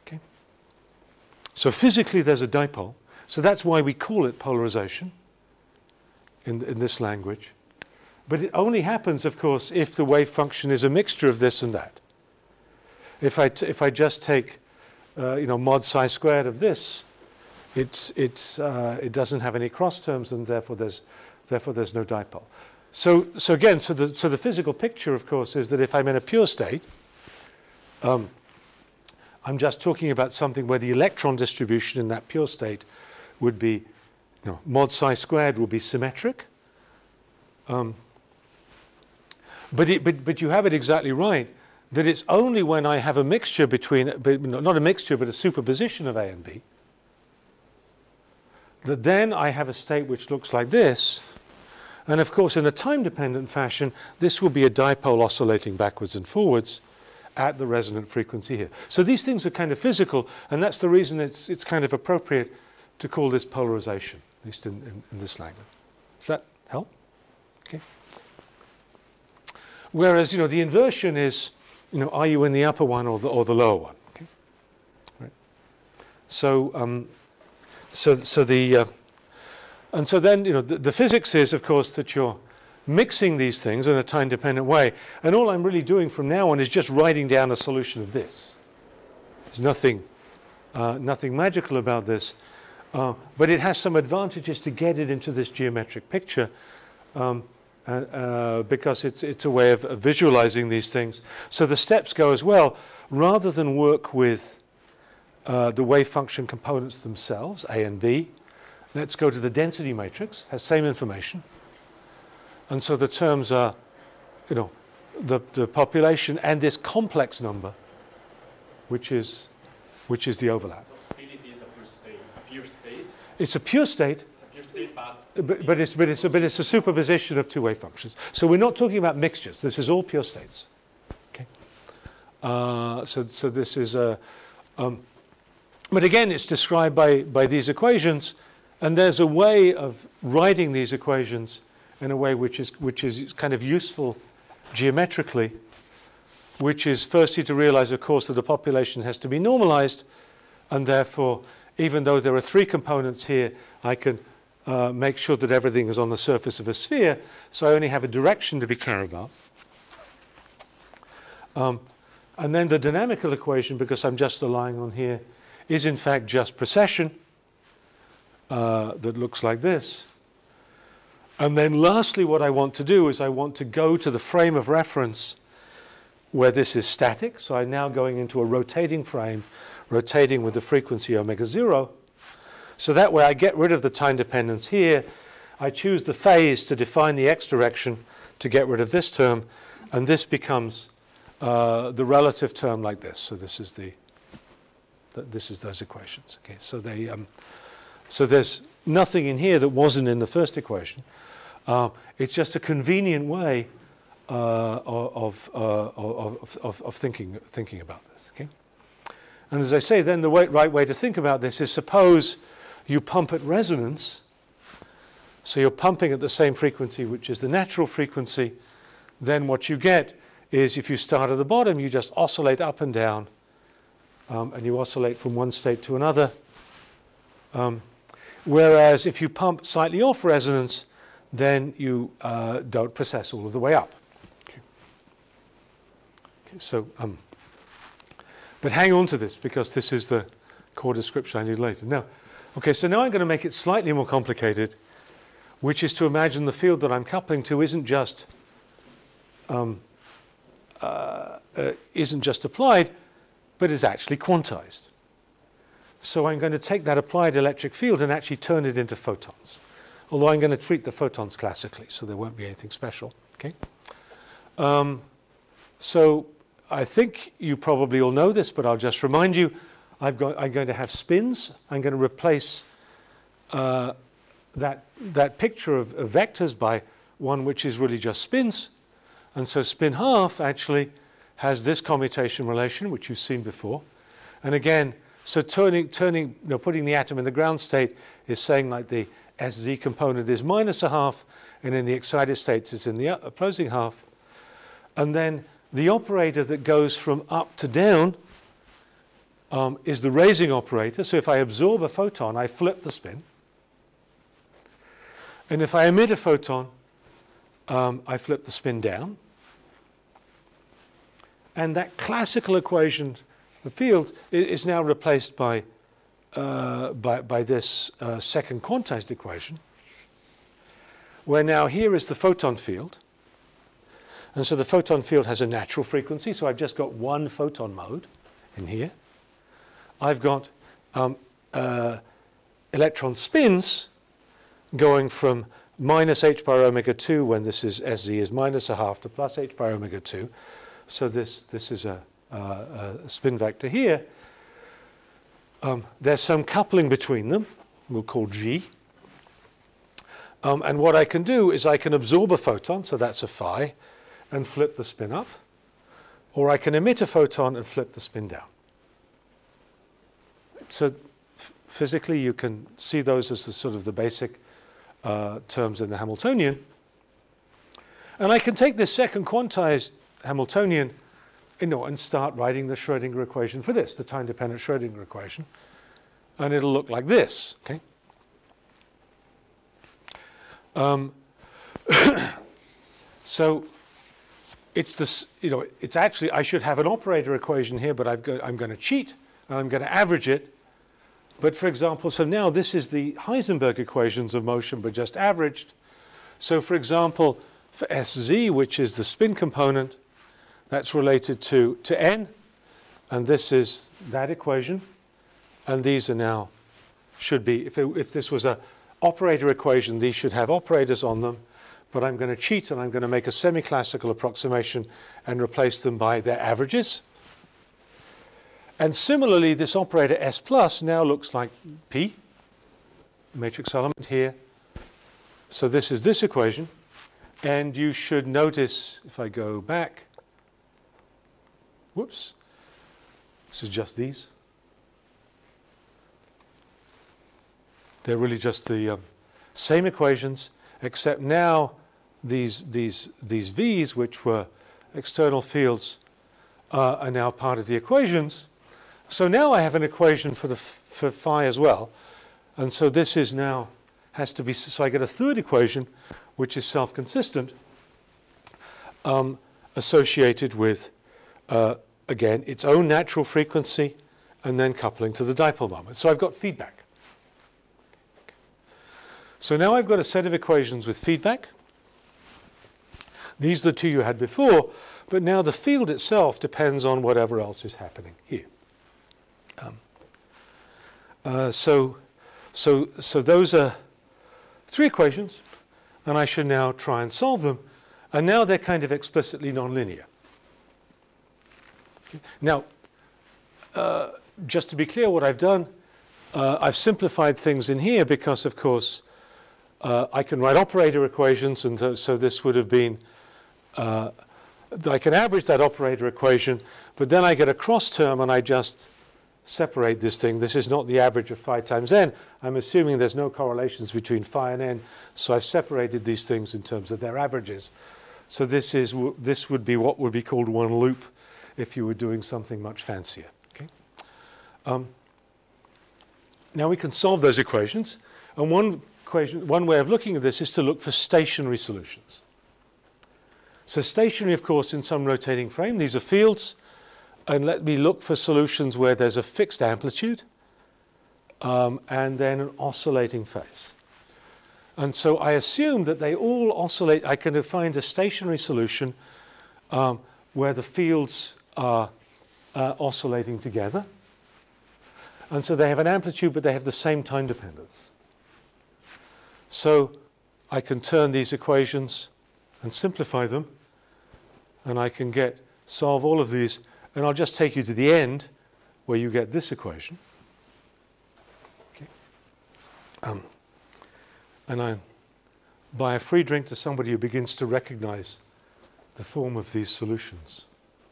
So physically there's a dipole. So that's why we call it polarization in, in this language. But it only happens, of course, if the wave function is a mixture of this and that. If I, t if I just take, uh, you know, mod psi squared of this, it's, it's, uh, it doesn't have any cross terms, and therefore there's, therefore there's no dipole. So, so again, so the, so the physical picture, of course, is that if I'm in a pure state, um, I'm just talking about something where the electron distribution in that pure state would be, you know, mod psi squared will be symmetric. Um, but, it, but, but you have it exactly right, that it's only when I have a mixture between, not a mixture, but a superposition of A and B, that then I have a state which looks like this. And of course, in a time-dependent fashion, this will be a dipole oscillating backwards and forwards at the resonant frequency here. So these things are kind of physical, and that's the reason it's, it's kind of appropriate to call this polarization, at least in, in, in this language. Does that help? Okay. Whereas, you know, the inversion is, you know, are you in the upper one or the, or the lower one? Okay. Right. So, um, so, so the, uh, and so then, you know, the, the physics is, of course, that you're mixing these things in a time-dependent way. And all I'm really doing from now on is just writing down a solution of this. There's nothing, uh, nothing magical about this. Uh, but it has some advantages to get it into this geometric picture um, uh, uh, because it's, it's a way of, of visualizing these things. So the steps go as well. Rather than work with uh, the wave function components themselves, A and B, let's go to the density matrix, has same information. And so the terms are, you know, the, the population and this complex number, which is, which is the overlap. So still it is a pure state. A pure state. It's a pure state. It's a pure state. state, but but, but, it's, but, it's a, but it's a superposition of two-wave functions. So we're not talking about mixtures. This is all pure states. Okay. Uh, so, so this is a... Um, but again, it's described by, by these equations, and there's a way of writing these equations in a way which is, which is kind of useful geometrically, which is firstly to realize, of course, that the population has to be normalized, and therefore, even though there are three components here, I can uh, make sure that everything is on the surface of a sphere, so I only have a direction to be cared about. Um, and then the dynamical equation, because I'm just relying on here, is in fact just precession uh, that looks like this. And then lastly, what I want to do is I want to go to the frame of reference where this is static. So I'm now going into a rotating frame, rotating with the frequency omega zero. So that way I get rid of the time dependence here. I choose the phase to define the x direction to get rid of this term. And this becomes uh, the relative term like this. So this is the, th this is those equations. Okay, so they, um, so there's nothing in here that wasn't in the first equation. Uh, it's just a convenient way uh, of, uh, of, of, of thinking, thinking about this. Okay? And as I say, then the way, right way to think about this is suppose you pump at resonance. So you're pumping at the same frequency, which is the natural frequency. Then what you get is if you start at the bottom, you just oscillate up and down. Um, and you oscillate from one state to another. Um, whereas if you pump slightly off resonance, then you uh, don't process all of the way up. Okay. Okay, so, um, but hang on to this, because this is the core description I need later. Now, okay, so now I'm going to make it slightly more complicated, which is to imagine the field that I'm coupling to isn't just um, uh, uh, isn't just applied, but is actually quantized. So I'm going to take that applied electric field and actually turn it into photons. Although I'm going to treat the photons classically, so there won't be anything special. Okay. Um, so I think you probably all know this, but I'll just remind you. I've got, I'm going to have spins. I'm going to replace uh, that, that picture of, of vectors by one which is really just spins. And so spin half actually has this commutation relation, which you've seen before. And again, so turning, turning, you know, putting the atom in the ground state is saying like the S Z component is minus a half, and in the excited states it's in the opposing half. And then the operator that goes from up to down um, is the raising operator. So if I absorb a photon, I flip the spin. And if I emit a photon, um, I flip the spin down. And that classical equation of fields is now replaced by Uh, by, by this uh, second quantized equation, where now here is the photon field. And so the photon field has a natural frequency, so I've just got one photon mode in here. I've got um, uh, electron spins going from minus h bar omega two, when this is S Z is minus a half, to plus h bar omega two. So this, this is a, uh, a spin vector here. Um, there's some coupling between them, we'll call G. Um, and what I can do is I can absorb a photon, so that's a phi, and flip the spin up. Or I can emit a photon and flip the spin down. So physically you can see those as the sort of the basic uh, terms in the Hamiltonian. And I can take this second quantized Hamiltonian, you know, and start writing the Schrödinger equation for this, the time-dependent Schrödinger equation. And it'll look like this, okay? Um, so it's this, you know, it's actually, I should have an operator equation here, but I've got, I'm going to cheat, and I'm going to average it. But for example, so now this is the Heisenberg equations of motion, but just averaged. So for example, for S Z, which is the spin component, that's related to, to n, and this is that equation, and these are now, should be, if, it, if this was an operator equation, these should have operators on them, but I'm going to cheat and I'm going to make a semi-classical approximation and replace them by their averages. And similarly, this operator S plus now looks like P, matrix element here, So this is this equation. And you should notice, if I go back, whoops, this is just these. They're really just the um, same equations, except now these, these, these V's, which were external fields, uh, are now part of the equations. So now I have an equation for, the f for phi as well. And so this is now, has to be, so I get a third equation, which is self-consistent, um, associated with, uh, again, its own natural frequency, and then coupling to the dipole moment. So I've got feedback. So now I've got a set of equations with feedback. These are the two you had before, but now the field itself depends on whatever else is happening here. Um, uh, so, so, so those are three equations. And I should now try and solve them. And now they're kind of explicitly nonlinear. Okay. Now, uh, just to be clear, what I've done, uh, I've simplified things in here because, of course, uh, I can write operator equations. And so, so this would have been, uh, I can average that operator equation. But then I get a cross term, and I just separate this thing. This is not the average of phi times n. I'm assuming there's no correlations between phi and n, so I've separated these things in terms of their averages. So this is this would be what would be called one loop if you were doing something much fancier. Okay. Um, now we can solve those equations, and one equation, one way of looking at this is to look for stationary solutions. So stationary, of course, in some rotating frame. These are fields. And let me look for solutions where there's a fixed amplitude um, and then an oscillating phase. And so I assume that they all oscillate. I can find a stationary solution um, where the fields are uh, oscillating together. And so they have an amplitude, but they have the same time dependence. So I can turn these equations and simplify them, and I can get solve all of these. And I'll just take you to the end where you get this equation. Okay. Um, and I buy a free drink to somebody who begins to recognize the form of these solutions.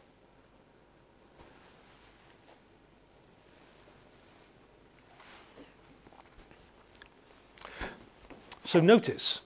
So notice,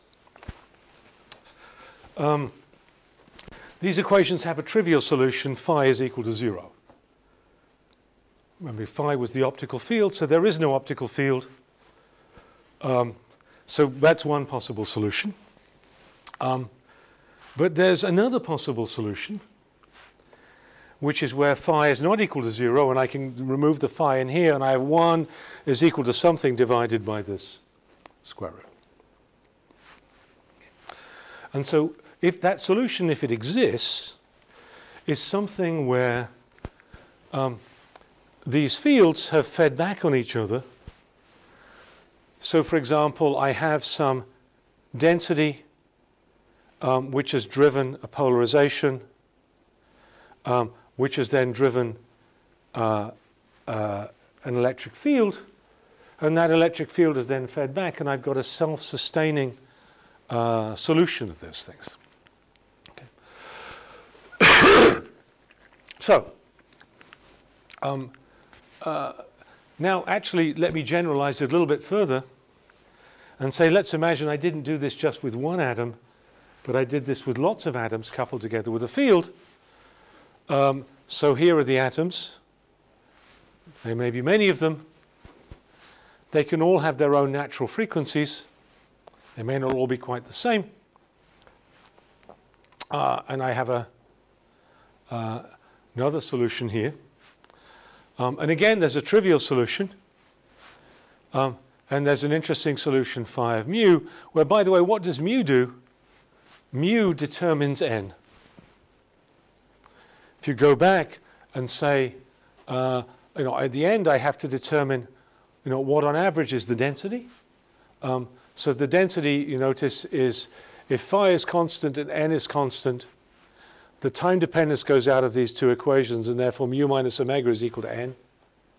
um, these equations have a trivial solution. Phi is equal to zero. Remember, phi was the optical field, so there is no optical field. Um, so that's one possible solution. Um, but there's another possible solution, which is where phi is not equal to zero, and I can remove the phi in here, and I have one is equal to something divided by this square root. And so if that solution, if it exists, is something where um, these fields have fed back on each other. So, for example, I have some density um, which has driven a polarization, um, which has then driven uh, uh, an electric field, and that electric field is then fed back, and I've got a self-sustaining uh, solution of those things. So, um, uh, now actually let me generalize it a little bit further and say, let's imagine I didn't do this just with one atom, but I did this with lots of atoms coupled together with a field. Um, so here are the atoms. There may be many of them. They can all have their own natural frequencies. They may not all be quite the same. Uh, and I have a uh, another solution here. Um, and again, there's a trivial solution. Um, and there's an interesting solution, phi of mu, where, by the way, what does mu do? Mu determines n. If you go back and say, uh, you know, at the end, I have to determine, you know, what on average is the density. Um, so the density, you notice, is if phi is constant and n is constant, the time dependence goes out of these two equations, and therefore mu minus omega is equal to n.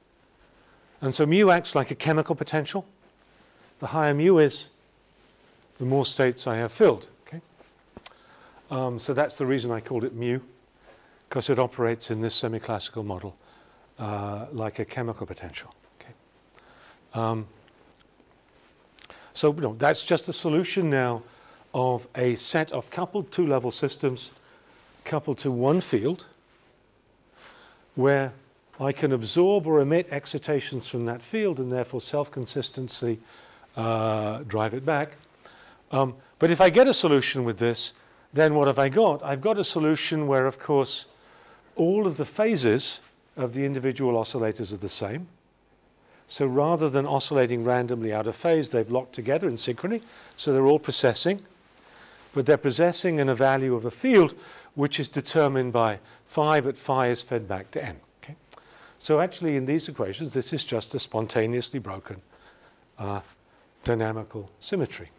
And so mu acts like a chemical potential. The higher mu is, the more states I have filled. Okay? Um, so that's the reason I called it mu, because it operates in this semi-classical model uh, like a chemical potential. Okay? Um, so you know, that's just a solution now of a set of coupled two-level systems coupled to one field where I can absorb or emit excitations from that field and therefore self-consistency uh, drive it back. Um, but if I get a solution with this, then what have I got? I've got a solution where, of course, all of the phases of the individual oscillators are the same. So rather than oscillating randomly out of phase, they've locked together in synchrony. So they're all precessing. But they're precessing in a value of a field which is determined by phi, but phi is fed back to n. Okay? So actually in these equations, this is just a spontaneously broken uh, dynamical symmetry.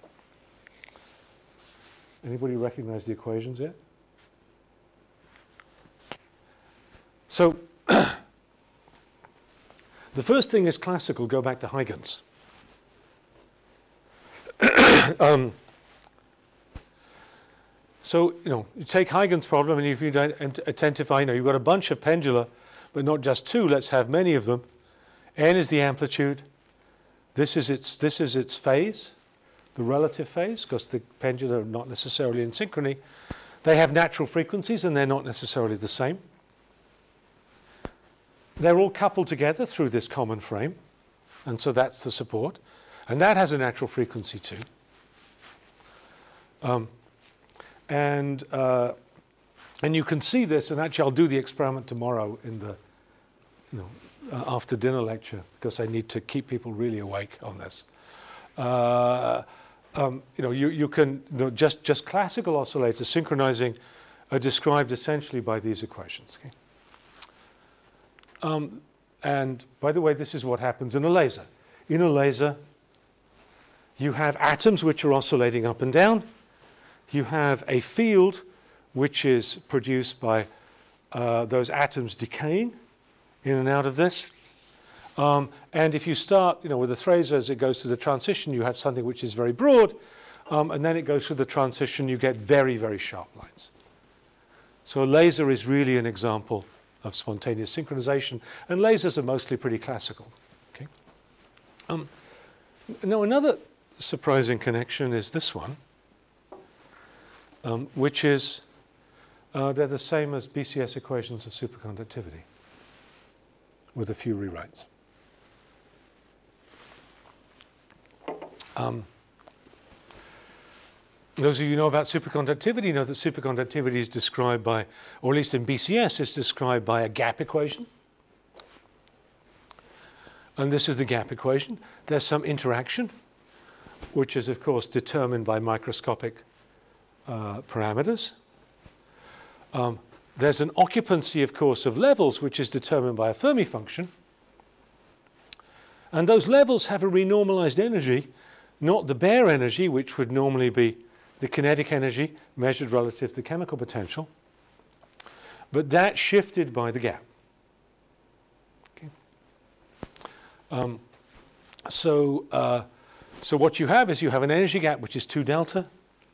Anybody recognize the equations yet? So the first thing is classical, go back to Huygens. um, so, you know, you take Huygens' problem, and if you don't identify, you know, you've got a bunch of pendula, but not just two, let's have many of them. N is the amplitude. This is its, this is its phase, the relative phase, because the pendula are not necessarily in synchrony. They have natural frequencies, and they're not necessarily the same. They're all coupled together through this common frame, and so that's the support. And that has a natural frequency too. Um, and, uh, and you can see this, and actually I'll do the experiment tomorrow in the, you know, uh, after dinner lecture, because I need to keep people really awake on this. Uh, um, you know, you, you can, you know, just, just classical oscillators synchronizing are described essentially by these equations. Okay? Um, and by the way, this is what happens in a laser. In a laser, you have atoms which are oscillating up and down. You have a field which is produced by uh, those atoms decaying in and out of this. Um, and if you start, you know, with the phaser as it goes through the transition, you have something which is very broad. Um, and then it goes through the transition, you get very, very sharp lines. So a laser is really an example of spontaneous synchronization, and lasers are mostly pretty classical. Okay. Um, now another surprising connection is this one, um, which is uh, they're the same as B C S equations of superconductivity, with a few rewrites. Um, Those of you who know about superconductivity know that superconductivity is described by, or at least in B C S, is described by a gap equation. And this is the gap equation. There's some interaction, which is, of course, determined by microscopic uh, parameters. Um, there's an occupancy, of course, of levels, which is determined by a Fermi function. And those levels have a renormalized energy, not the bare energy, which would normally be the kinetic energy measured relative to the chemical potential, but that's shifted by the gap. Okay. Um, so, uh, so what you have is you have an energy gap which is two delta.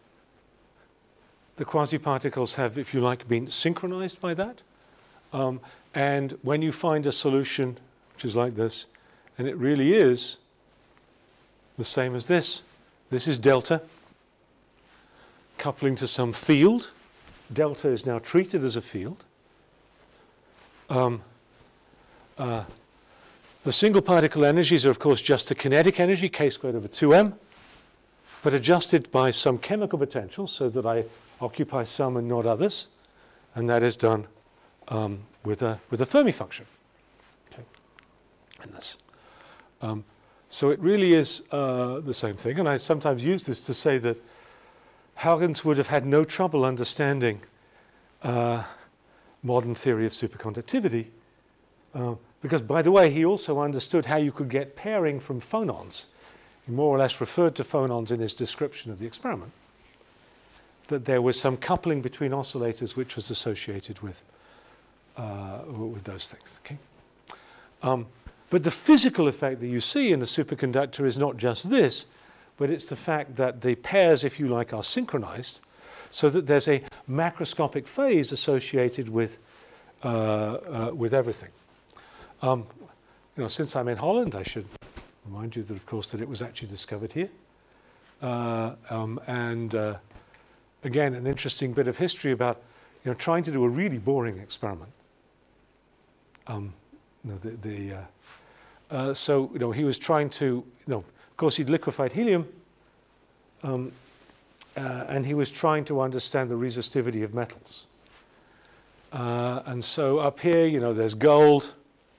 The quasi-particles have, if you like, been synchronized by that. Um, and when you find a solution which is like this, and it really is the same as this, this is delta, coupling to some field. Delta is now treated as a field. Um, uh, the single particle energies are, of course, just the kinetic energy, k squared over two m, but adjusted by some chemical potential so that I occupy some and not others, and that is done um, with, a, with a Fermi function. Okay. And this. Um, so it really is uh, the same thing, and I sometimes use this to say that Huygens would have had no trouble understanding uh, modern theory of superconductivity, uh, because, by the way, he also understood how you could get pairing from phonons. He more or less referred to phonons in his description of the experiment, that there was some coupling between oscillators which was associated with, uh, with those things. Okay? Um, but the physical effect that you see in the superconductor is not just this, but it's the fact that the pairs, if you like, are synchronized, so that there's a macroscopic phase associated with, uh, uh, with everything. Um, you know, since I'm in Holland, I should remind you that, of course, that it was actually discovered here. Uh, um, and uh, again, an interesting bit of history about, you know, trying to do a really boring experiment. Um, you know, the, the, uh, uh, so, you know, he was trying to, you know, of course, he'd liquefied helium, um, uh, and he was trying to understand the resistivity of metals. Uh, and so up here, you know, there's gold,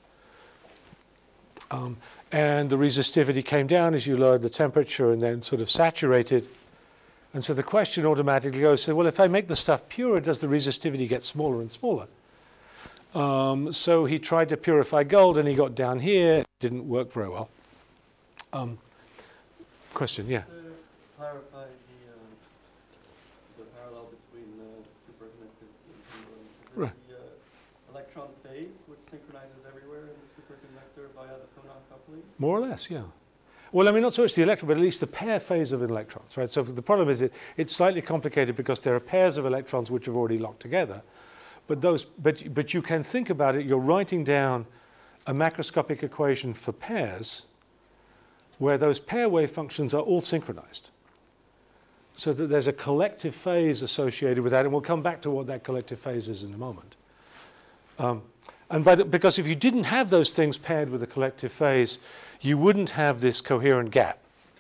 um, and the resistivity came down as you lowered the temperature and then sort of saturated. And so the question automatically goes, so, well, if I make the stuff purer, does the resistivity get smaller and smaller? Um, so he tried to purify gold, and he got down here. It didn't work very well. Um, question, yeah? To clarify the, um, the parallel between uh, superconductors and uh, right. the uh, electron phase, which synchronizes everywhere in the superconductor via the phonon coupling? More or less, yeah. Well, I mean, not so much the electron, but at least the pair phase of electrons, right? So the problem is it, it's slightly complicated because there are pairs of electrons which have already locked together. But those, but, but you can think about it, you're writing down a macroscopic equation for pairs where those pair wave functions are all synchronized. So that there's a collective phase associated with that, and we'll come back to what that collective phase is in a moment. Um, and by the, because if you didn't have those things paired with a collective phase, you wouldn't have this coherent gap.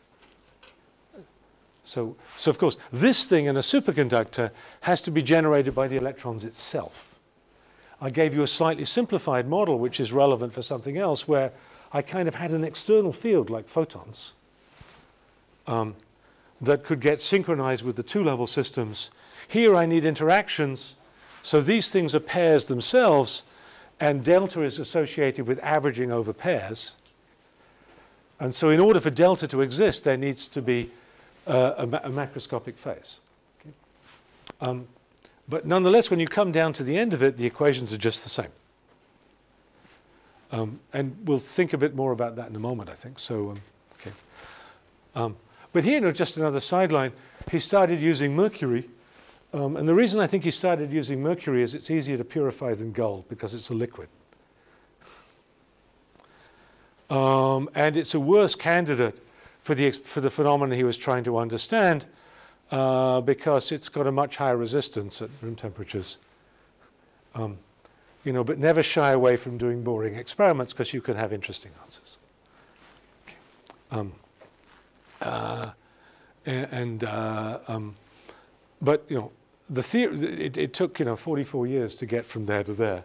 So, so of course, this thing in a superconductor has to be generated by the electrons itself. I gave you a slightly simplified model, which is relevant for something else, where I kind of had an external field like photons um, that could get synchronized with the two-level systems. Here I need interactions. So these things are pairs themselves, and delta is associated with averaging over pairs. And so in order for delta to exist, there needs to be uh, a, ma a macroscopic phase. Okay. Um, but nonetheless, when you come down to the end of it, the equations are just the same. Um, and we'll think a bit more about that in a moment, I think. So, um, okay. Um, but here, you know, just another sideline, he started using mercury. Um, and the reason I think he started using mercury is it's easier to purify than gold because it's a liquid. Um, and it's a worse candidate for the, for the phenomenon he was trying to understand uh, because it's got a much higher resistance at room temperatures. Um, you know, but never shy away from doing boring experiments because you can have interesting answers. Okay. Um, uh, and, uh, um, but, you know, the theory, it, it took, you know, forty-four years to get from there to there.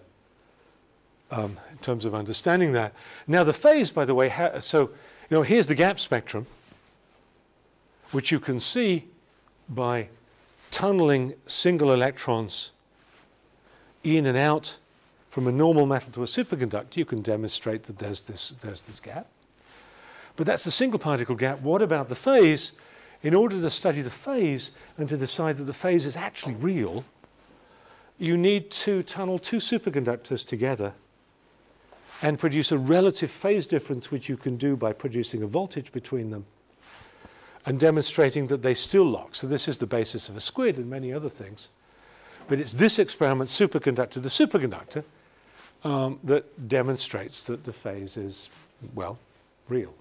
Um, in terms of understanding that. Now the phase, by the way, ha so you know, here's the gap spectrum, which you can see by tunneling single electrons in and out from a normal metal to a superconductor. You can demonstrate that there's this, there's this gap. But that's the single particle gap. What about the phase? In order to study the phase and to decide that the phase is actually real, you need to tunnel two superconductors together and produce a relative phase difference, which you can do by producing a voltage between them and demonstrating that they still lock. So this is the basis of a squid and many other things. But it's this experiment, superconductor to superconductor, um, that demonstrates that the phase is, well, real.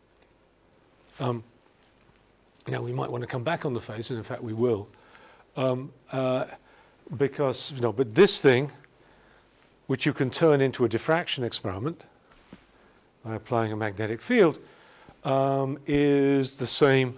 Um, now, we might want to come back on the phase, and in fact, we will. Um, uh, because, you know, but this thing, which you can turn into a diffraction experiment by applying a magnetic field, um, is the same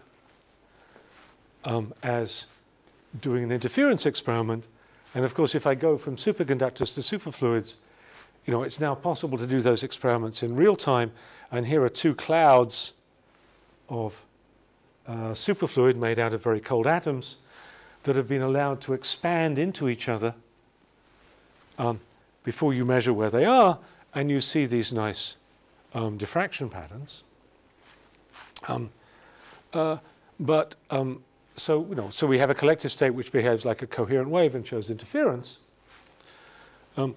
um, as doing an interference experiment. And of course, if I go from superconductors to superfluids, you know, it's now possible to do those experiments in real time. And here are two clouds of uh, superfluid made out of very cold atoms that have been allowed to expand into each other um, before you measure where they are, and you see these nice um, diffraction patterns. Um, uh, but um, so you know, so we have a collective state which behaves like a coherent wave and shows interference. Um,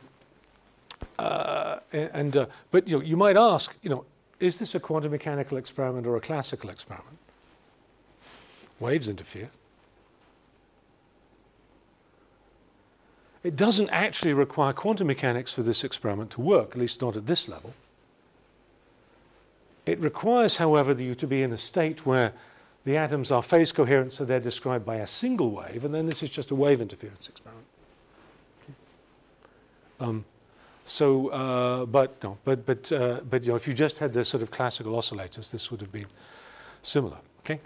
uh, and uh, but you know, you might ask, you know, is this a quantum mechanical experiment or a classical experiment? waves interfere. It doesn't actually require quantum mechanics for this experiment to work, at least not at this level. It requires, however, you to be in a state where the atoms are phase coherent, so they're described by a single wave, and then this is just a wave interference experiment. Okay. Um, so, uh, but no, but but uh, but you know, if you just had the sort of classical oscillators, this would have been similar. Okay.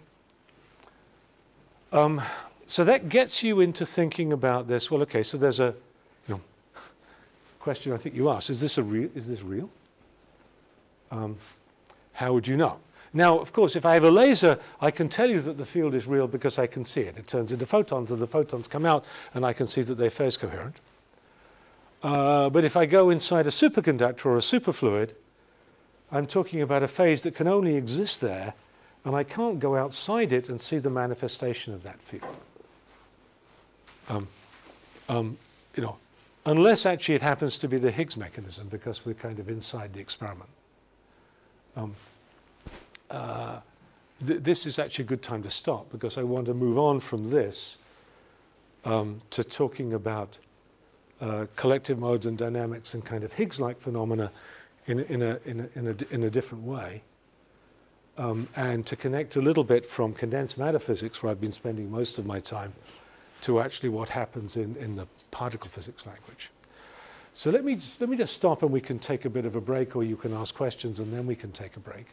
Um, so that gets you into thinking about this. Well, okay. So there's a, you know, question I think you asked: Is this a real? Is this real? Um, how would you know? Now, of course, if I have a laser, I can tell you that the field is real because I can see it. It turns into photons, and the photons come out, and I can see that they're phase coherent. Uh, but if I go inside a superconductor or a superfluid, I'm talking about a phase that can only exist there, and I can't go outside it and see the manifestation of that field. Um, um, you know, unless actually it happens to be the Higgs mechanism, because we're kind of inside the experiment. Um, Uh, th this is actually a good time to stop, because I want to move on from this um, to talking about uh, collective modes and dynamics and kind of Higgs-like phenomena in, in, a, in, a, in, a, in a different way, um, and to connect a little bit from condensed matter physics, where I've been spending most of my time, to actually what happens in, in the particle physics language. So let me, just, let me just stop, and we can take a bit of a break, or you can ask questions, and then we can take a break.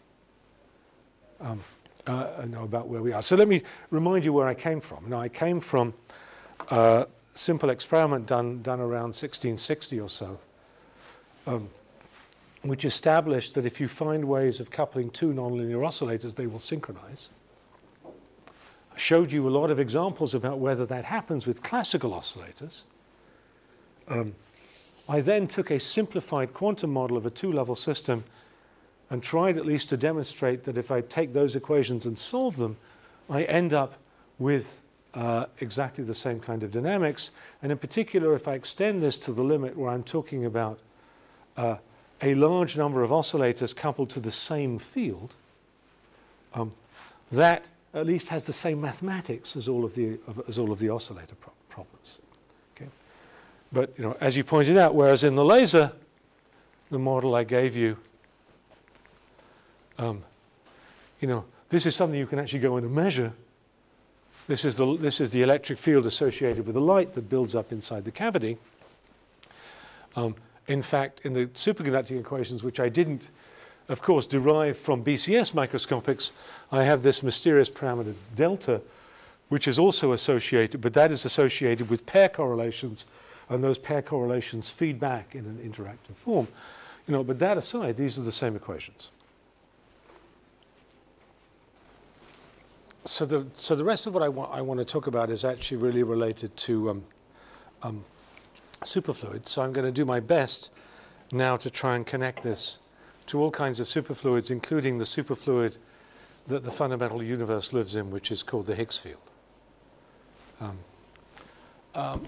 Um, uh, know about where we are. So let me remind you where I came from. Now, I came from a simple experiment done, done around sixteen sixty or so, um, which established that if you find ways of coupling two nonlinear oscillators, they will synchronize. I showed you a lot of examples about whether that happens with classical oscillators. Um, I then took a simplified quantum model of a two-level system and tried at least to demonstrate that if I take those equations and solve them, I end up with uh, exactly the same kind of dynamics. And in particular, if I extend this to the limit where I'm talking about uh, a large number of oscillators coupled to the same field, um, that at least has the same mathematics as all of the, as all of the oscillator pro problems. Okay? But you know, as you pointed out, whereas in the laser, the model I gave you, Um, you know, this is something you can actually go in and measure. This is the, this is the electric field associated with the light that builds up inside the cavity. Um, in fact, in the superconducting equations, which I didn't, of course, derive from B C S microscopics, I have this mysterious parameter delta, which is also associated, but that is associated with pair correlations, and those pair correlations feed back in an interactive form. You know, but that aside, these are the same equations. So the, so the rest of what I, wa I want to talk about is actually really related to um, um, superfluids. So I'm going to do my best now to try and connect this to all kinds of superfluids, including the superfluid that the fundamental universe lives in, which is called the Higgs field. Um, um,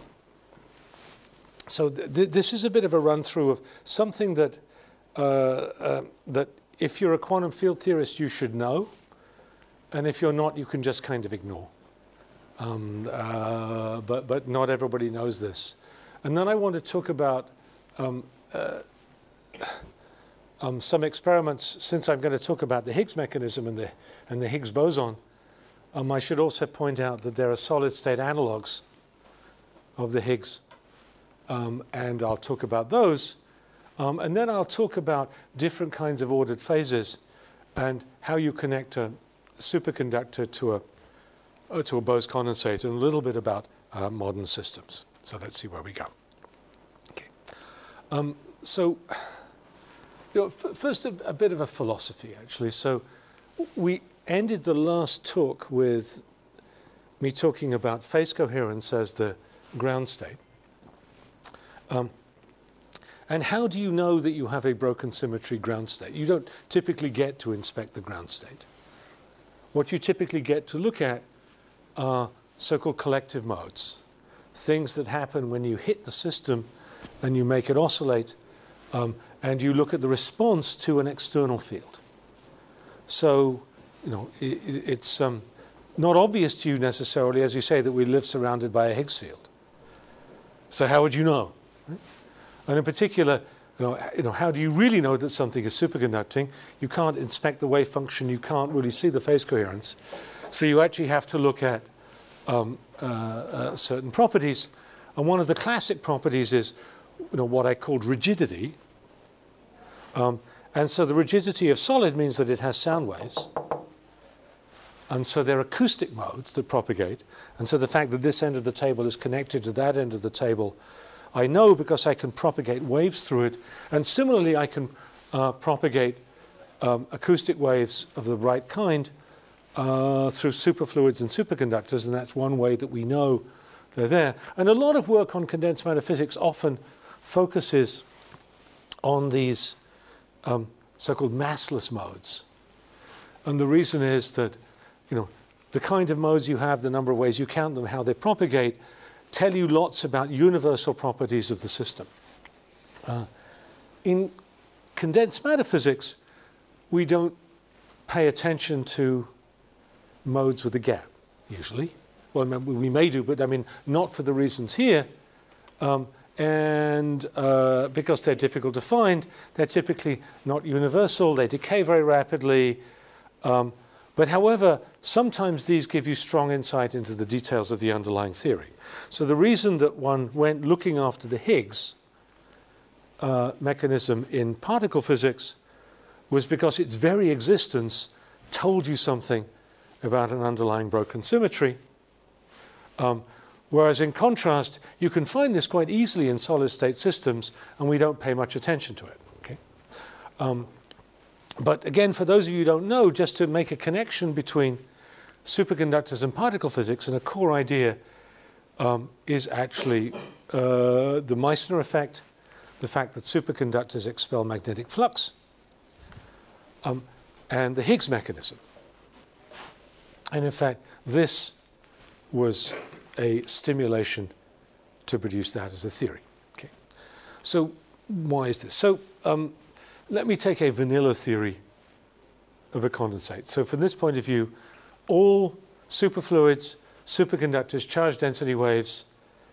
so th th this is a bit of a run-through of something that, uh, uh, that if you're a quantum field theorist, you should know. And if you're not, you can just kind of ignore. Um, uh, but, but not everybody knows this. And then I want to talk about um, uh, um, some experiments. Since I'm going to talk about the Higgs mechanism and the, and the Higgs boson, um, I should also point out that there are solid-state analogs of the Higgs. Um, and I'll talk about those. Um, and then I'll talk about different kinds of ordered phases and how you connect a superconductor to a, uh, to a Bose condensator, and a little bit about uh, modern systems. So let's see where we go. Okay. Um, so, you know, f first a, a bit of a philosophy, actually. So we ended the last talk with me talking about phase coherence as the ground state. Um, and how do you know that you have a broken symmetry ground state? You don't typically get to inspect the ground state. What you typically get to look at are so-called collective modes, things that happen when you hit the system and you make it oscillate, um, and you look at the response to an external field. So, you know, it, it's um, not obvious to you necessarily, as you say, that we live surrounded by a Higgs field. So how would you know? And in particular, you know, you know, how do you really know that something is superconducting? You can't inspect the wave function. You can't really see the phase coherence. So you actually have to look at um, uh, uh, certain properties. And one of the classic properties is, you know, what I called rigidity. Um, and so the rigidity of solid means that it has sound waves. And so there are acoustic modes that propagate. And so the fact that this end of the table is connected to that end of the table, I know because I can propagate waves through it. And similarly, I can uh, propagate um, acoustic waves of the right kind uh, through superfluids and superconductors. And that's one way that we know they're there. And a lot of work on condensed matter physics often focuses on these um, so-called massless modes. And the reason is that, you know, the kind of modes you have, the number of ways you count them, how they propagate, tell you lots about universal properties of the system. Uh, in condensed matter physics, we don't pay attention to modes with a gap, usually. Well, we may do, but I mean, not for the reasons here. Um, and uh, because they're difficult to find, they're typically not universal, they decay very rapidly. Um, But however, sometimes these give you strong insight into the details of the underlying theory. So the reason that one went looking after the Higgs uh, mechanism in particle physics was because its very existence told you something about an underlying broken symmetry. Um, whereas in contrast, you can find this quite easily in solid state systems, and we don't pay much attention to it. Okay? Um, But again, for those of you who don't know, just to make a connection between superconductors and particle physics, and a core idea um, is actually uh, the Meissner effect, the fact that superconductors expel magnetic flux, um, and the Higgs mechanism. And in fact, this was a stimulation to produce that as a theory. Okay. So why is this? So um, let me take a vanilla theory of a condensate. So from this point of view, all superfluids, superconductors, charge density waves,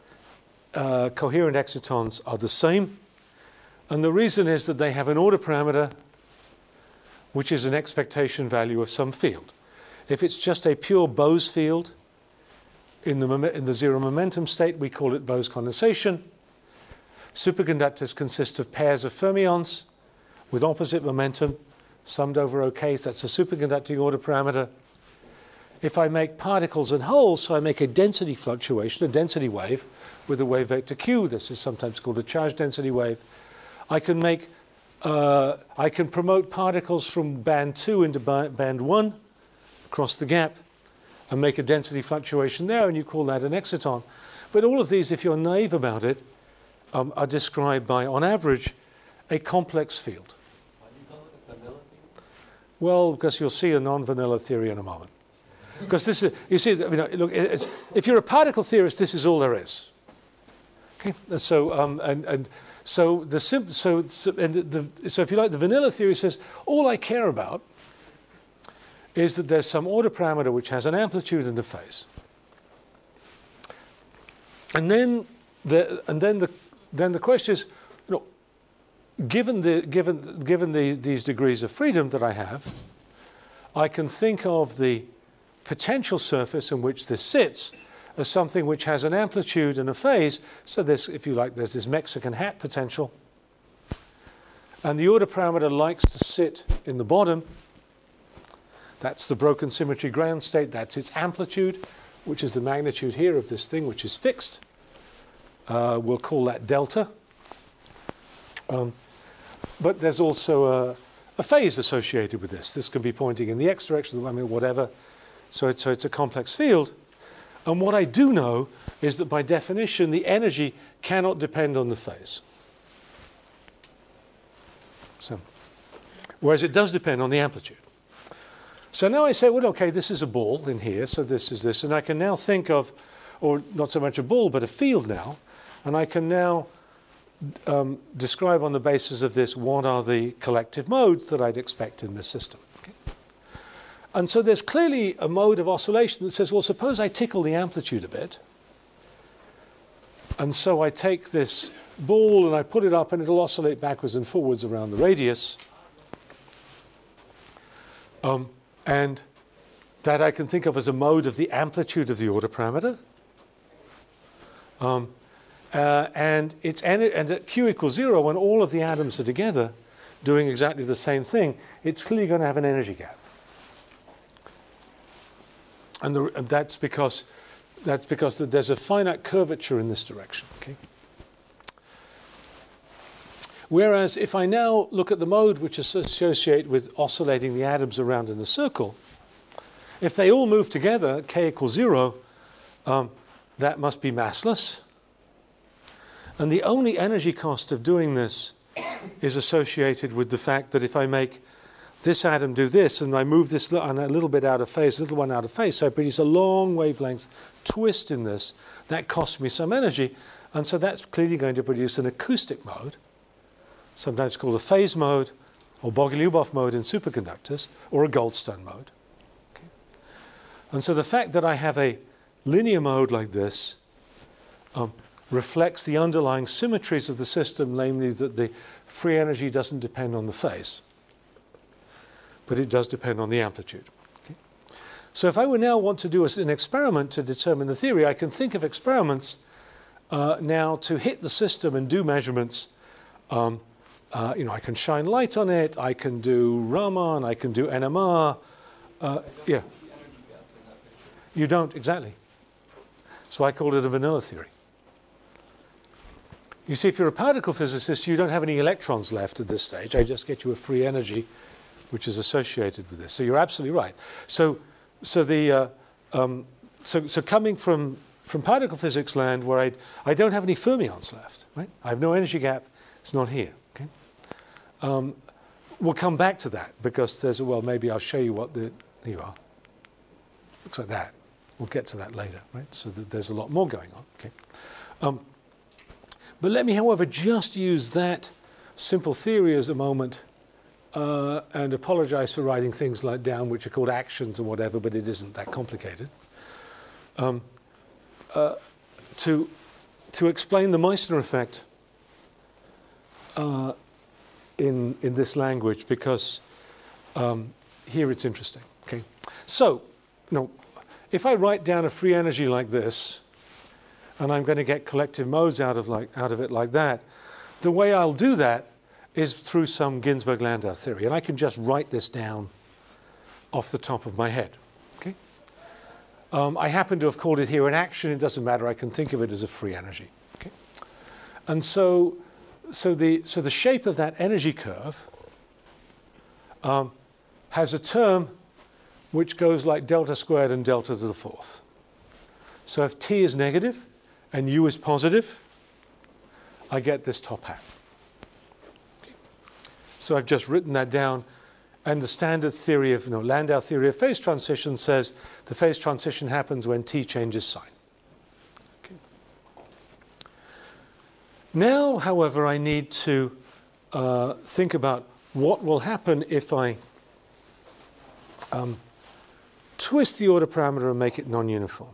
uh, coherent excitons are the same. And the reason is that they have an order parameter, which is an expectation value of some field. If it's just a pure Bose field in the, in the zero momentum state, we call it Bose condensation. Superconductors consist of pairs of fermions with opposite momentum, summed over OK, so that's a superconducting order parameter. If I make particles and holes, so I make a density fluctuation, a density wave, with a wave vector q, this is sometimes called a charge density wave, I can make, uh, I can promote particles from band two into band one, across the gap, and make a density fluctuation there, and you call that an exciton. But all of these, if you're naive about it, um, are described by, on average, a complex field. Why do you call it a vanilla theory? Well, because you'll see a non-vanilla theory in a moment. Because this is, you see, I mean, look, it's, if you're a particle theorist, this is all there is. Okay, so um, and and so the sim, so so, and the, so if you like, the vanilla theory says all I care about is that there's some order parameter which has an amplitude and a phase, and then the and then the then the question is, you know, given the given given these these degrees of freedom that I have, I can think of the potential surface in which this sits as something which has an amplitude and a phase. So this, if you like, there's this Mexican hat potential. And the order parameter likes to sit in the bottom. That's the broken symmetry ground state. That's its amplitude, which is the magnitude here of this thing, which is fixed. Uh, we'll call that delta. Um, but there's also a, a phase associated with this. This can be pointing in the x direction, I mean, whatever. So it's, so it's a complex field. And what I do know is that by definition, the energy cannot depend on the phase. So, whereas it does depend on the amplitude. So now I say, well, okay, this is a ball in here, so this is this. And I can now think of, or not so much a ball, but a field now. And I can now um, describe on the basis of this what are the collective modes that I'd expect in this system. Okay? And so there's clearly a mode of oscillation that says, well, suppose I tickle the amplitude a bit. And so I take this ball and I put it up and it'll oscillate backwards and forwards around the radius. Um, and that I can think of as a mode of the amplitude of the order parameter. Um, uh, and, it's and at q equals zero, when all of the atoms are together doing exactly the same thing, it's clearly going to have an energy gap. And, the, and that's because, that's because there's a finite curvature in this direction. Okay? Whereas if I now look at the mode which is associated with oscillating the atoms around in a circle, if they all move together at k equals zero, um, that must be massless. And the only energy cost of doing this is associated with the fact that if I make this atom do this and I move this a little bit out of phase, a little one out of phase, so I produce a long wavelength twist in this, that costs me some energy. And so that's clearly going to produce an acoustic mode, sometimes called a phase mode or Bogoliubov mode in superconductors, or a Goldstone mode. Okay. And so the fact that I have a linear mode like this um, reflects the underlying symmetries of the system, namely that the free energy doesn't depend on the phase, but it does depend on the amplitude. Okay. So if I would now want to do an experiment to determine the theory, I can think of experiments uh, now to hit the system and do measurements. Um, uh, you know, I can shine light on it, I can do Raman, I can do N M R. Uh, yeah. You don't, exactly. So I called it a vanilla theory. You see, if you're a particle physicist, you don't have any electrons left at this stage. I just get you a free energy which is associated with this. So you're absolutely right. So, so, the, uh, um, so, so coming from, from particle physics land where I, I don't have any fermions left, right? I have no energy gap. It's not here. Okay? Um, we'll come back to that because there's a, well, maybe I'll show you what the, here you are. Looks like that. We'll get to that later, right? So that there's a lot more going on. Okay. Um, but let me, however, just use that simple theory as a moment uh, and apologize for writing things like down which are called actions or whatever, but it isn't that complicated. Um, uh, to, to explain the Meissner effect uh, in, in this language, because um, here it's interesting. Okay. So, you know, if I write down a free energy like this, and I'm going to get collective modes out of, like, out of it like that, the way I'll do that is through some Ginzburg-Landau theory. And I can just write this down off the top of my head. Okay? Um, I happen to have called it here an action. It doesn't matter. I can think of it as a free energy. Okay? And so, so, the, so the shape of that energy curve um, has a term which goes like delta squared and delta to the fourth. So if t is negative and u is positive, I get this top hat. Okay. So I've just written that down, and the standard theory of, you know, Landau theory of phase transition says the phase transition happens when t changes sign. Okay. Now, however, I need to uh, think about what will happen if I um, twist the order parameter and make it non-uniform.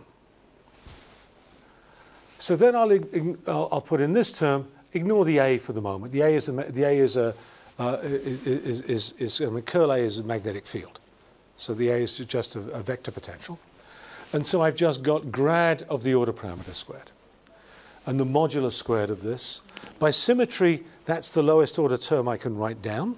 So then I'll, I'll, I'll put in this term, ignore the A for the moment. The A is a, the A is a, uh, is, is, is, I mean, curl A is a magnetic field. So the A is just a, a vector potential. And so I've just got grad of the order parameter squared. And the modulus squared of this. By symmetry, that's the lowest order term I can write down.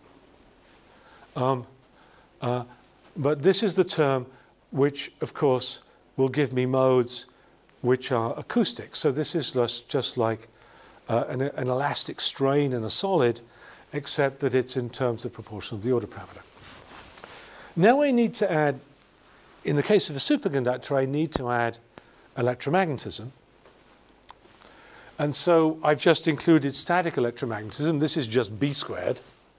Um, uh, but this is the term which, of course, will give me modes which are acoustic. So this is just, just like uh, an, an elastic strain in a solid, except that it's in terms of proportion of the order parameter. Now I need to add, in the case of a superconductor, I need to add electromagnetism. And so I've just included static electromagnetism. This is just B squared.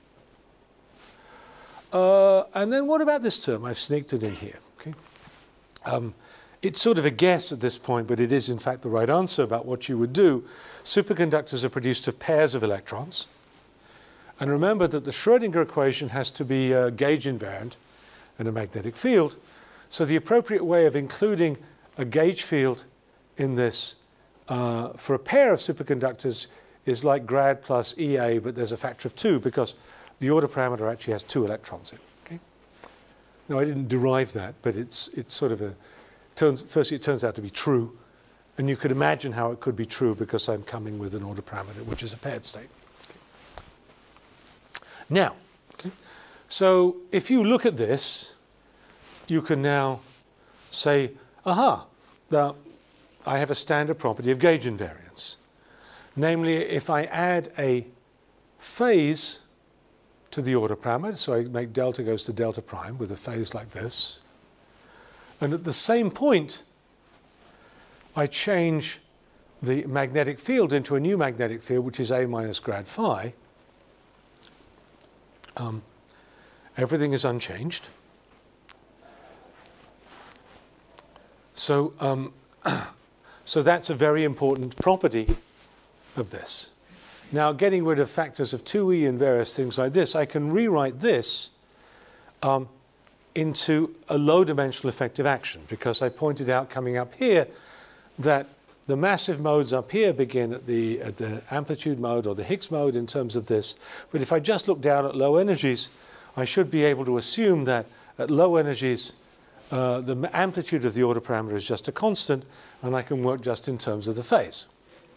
Uh, and then what about this term? I've sneaked it in here. Okay. Um, It's sort of a guess at this point, but it is in fact the right answer about what you would do. Superconductors are produced of pairs of electrons. And remember that the Schrödinger equation has to be uh, gauge invariant. and a magnetic field. So the appropriate way of including a gauge field in this uh, for a pair of superconductors is like grad plus E A, but there's a factor of two because the order parameter actually has two electrons in. Okay? Now, I didn't derive that, but it's, it's sort of a, turns, firstly, it turns out to be true. And you could imagine how it could be true because I'm coming with an order parameter, which is a paired state. Okay. Now, okay, so if you look at this, you can now say, aha, now I have a standard property of gauge invariance. Namely, if I add a phase to the order parameter, so I make delta goes to delta prime with a phase like this, and at the same point, I change the magnetic field into a new magnetic field, which is A minus grad phi, um, everything is unchanged. So, um, so that's a very important property of this. Now, getting rid of factors of two e and various things like this, I can rewrite this um, into a low-dimensional effective action, because I pointed out coming up here that the massive modes up here begin at the, at the amplitude mode or the Higgs mode in terms of this. But if I just look down at low energies, I should be able to assume that at low energies, uh, the amplitude of the order parameter is just a constant, and I can work just in terms of the phase.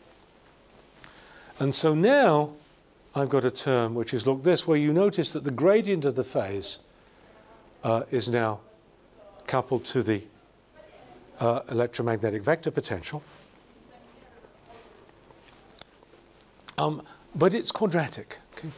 And so now I've got a term which is like this, where you notice that the gradient of the phase uh, is now coupled to the uh, electromagnetic vector potential. Um, but it's quadratic. Okay.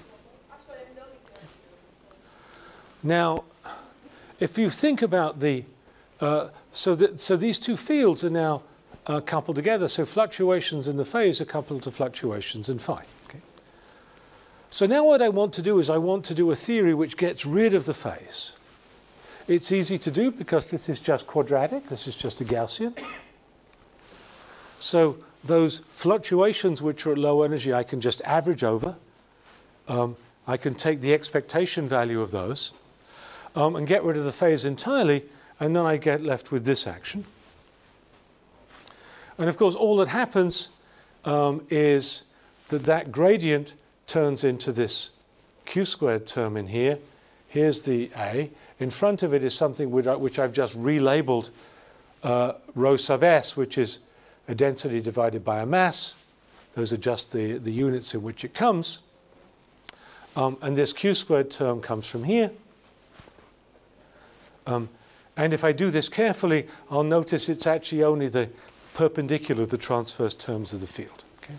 Now, if you think about the, uh, so, that, so these two fields are now uh, coupled together, so fluctuations in the phase are coupled to fluctuations in phi. Okay. So now what I want to do is I want to do a theory which gets rid of the phase. It's easy to do because this is just quadratic, this is just a Gaussian. So those fluctuations which are at low energy, I can just average over. Um, I can take the expectation value of those um, and get rid of the phase entirely, and then I get left with this action. And of course, all that happens um, is that that gradient turns into this q squared term in here. Here's the A. In front of it is something which, I, which I've just relabeled uh, rho sub s, which is a density divided by a mass. Those are just the, the units in which it comes. Um, and this q squared term comes from here. Um, and if I do this carefully, I'll notice it's actually only the perpendicular, the transverse terms of the field. Okay?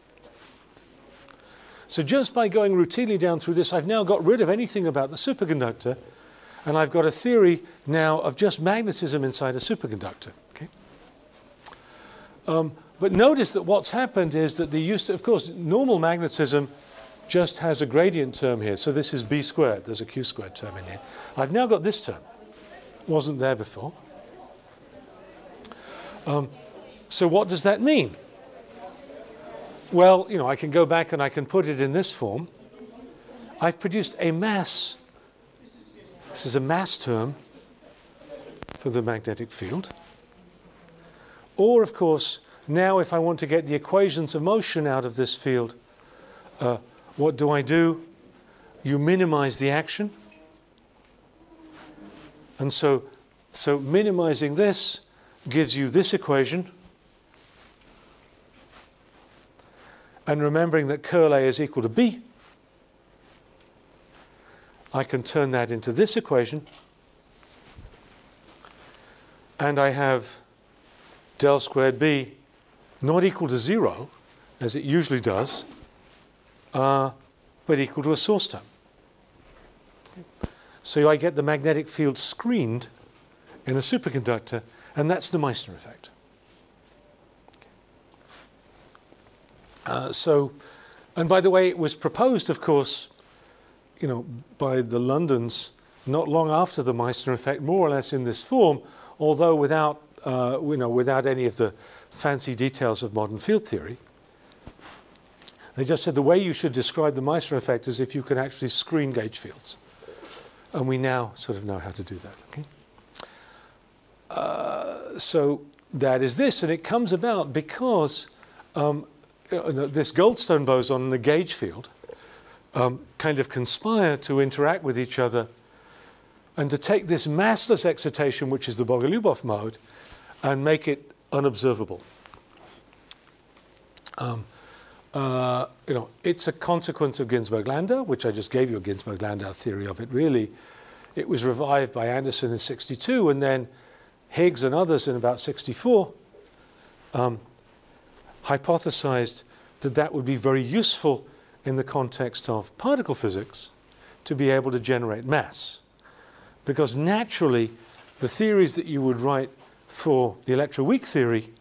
So just by going routinely down through this, I've now got rid of anything about the superconductor, and I've got a theory now of just magnetism inside a superconductor. Okay? Um, but notice that what's happened is that the use, of course, normal magnetism just has a gradient term here. So this is b squared. There's a q squared term in here. I've now got this term. Wasn't there before. Um, so what does that mean? Well, you know, I can go back and I can put it in this form. I've produced a mass. This is a mass term for the magnetic field. Or, of course, now if I want to get the equations of motion out of this field, uh, what do I do? You minimize the action. And so, so minimizing this gives you this equation. And remembering that curl A is equal to B, I can turn that into this equation. And I have del squared B not equal to zero, as it usually does, uh, but equal to a source term. So I get the magnetic field screened in a superconductor, and that's the Meissner effect. Uh, so, and by the way, it was proposed, of course, you know, by the Londons not long after the Meissner effect, more or less in this form, although without, uh, you know, without any of the fancy details of modern field theory. They just said the way you should describe the Meissner effect is if you can actually screen gauge fields. and we now sort of know how to do that. Okay? Uh, so that is this, and it comes about because um, you know, this Goldstone boson and the gauge field um, kind of conspire to interact with each other and to take this massless excitation, which is the Bogoliubov mode, and make it unobservable. Um, uh, you know, it's a consequence of Ginzburg-Landau, which I just gave you a Ginzburg-Landau theory of it, really. It was revived by Anderson in sixty-two, and then Higgs and others in about sixty-four um, hypothesized that that would be very useful in the context of particle physics to be able to generate mass. Because naturally, the theories that you would write for the electroweak theory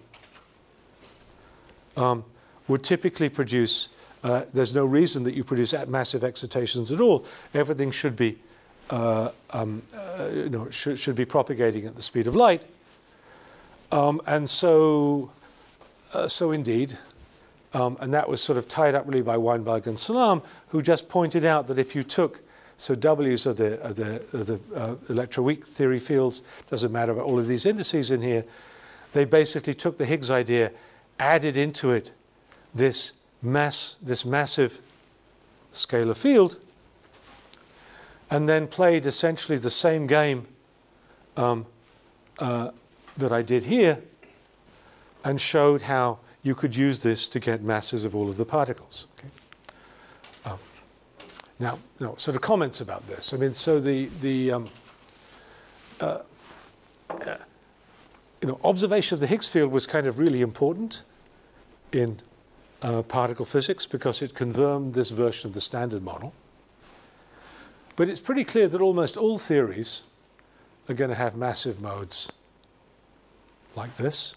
um, would typically produce, uh, there's no reason that you produce massive excitations at all. Everything should be, uh, um, uh, you know, should, should be propagating at the speed of light. Um, and so, uh, so indeed, um, and that was sort of tied up really by Weinberg and Salam, who just pointed out that if you took, so W's are the, are the, are the uh, electroweak theory fields, doesn't matter about all of these indices in here, they basically took the Higgs idea, added into it this mass, this massive scalar field, and then played essentially the same game um, uh, that I did here, and showed how you could use this to get masses of all of the particles. Okay? Um, now, you know, sort of comments about this. I mean, so the the um, uh, uh, you know, observation of the Higgs field was kind of really important in uh, particle physics because it confirmed this version of the standard model. But it's pretty clear that almost all theories are going to have massive modes like this.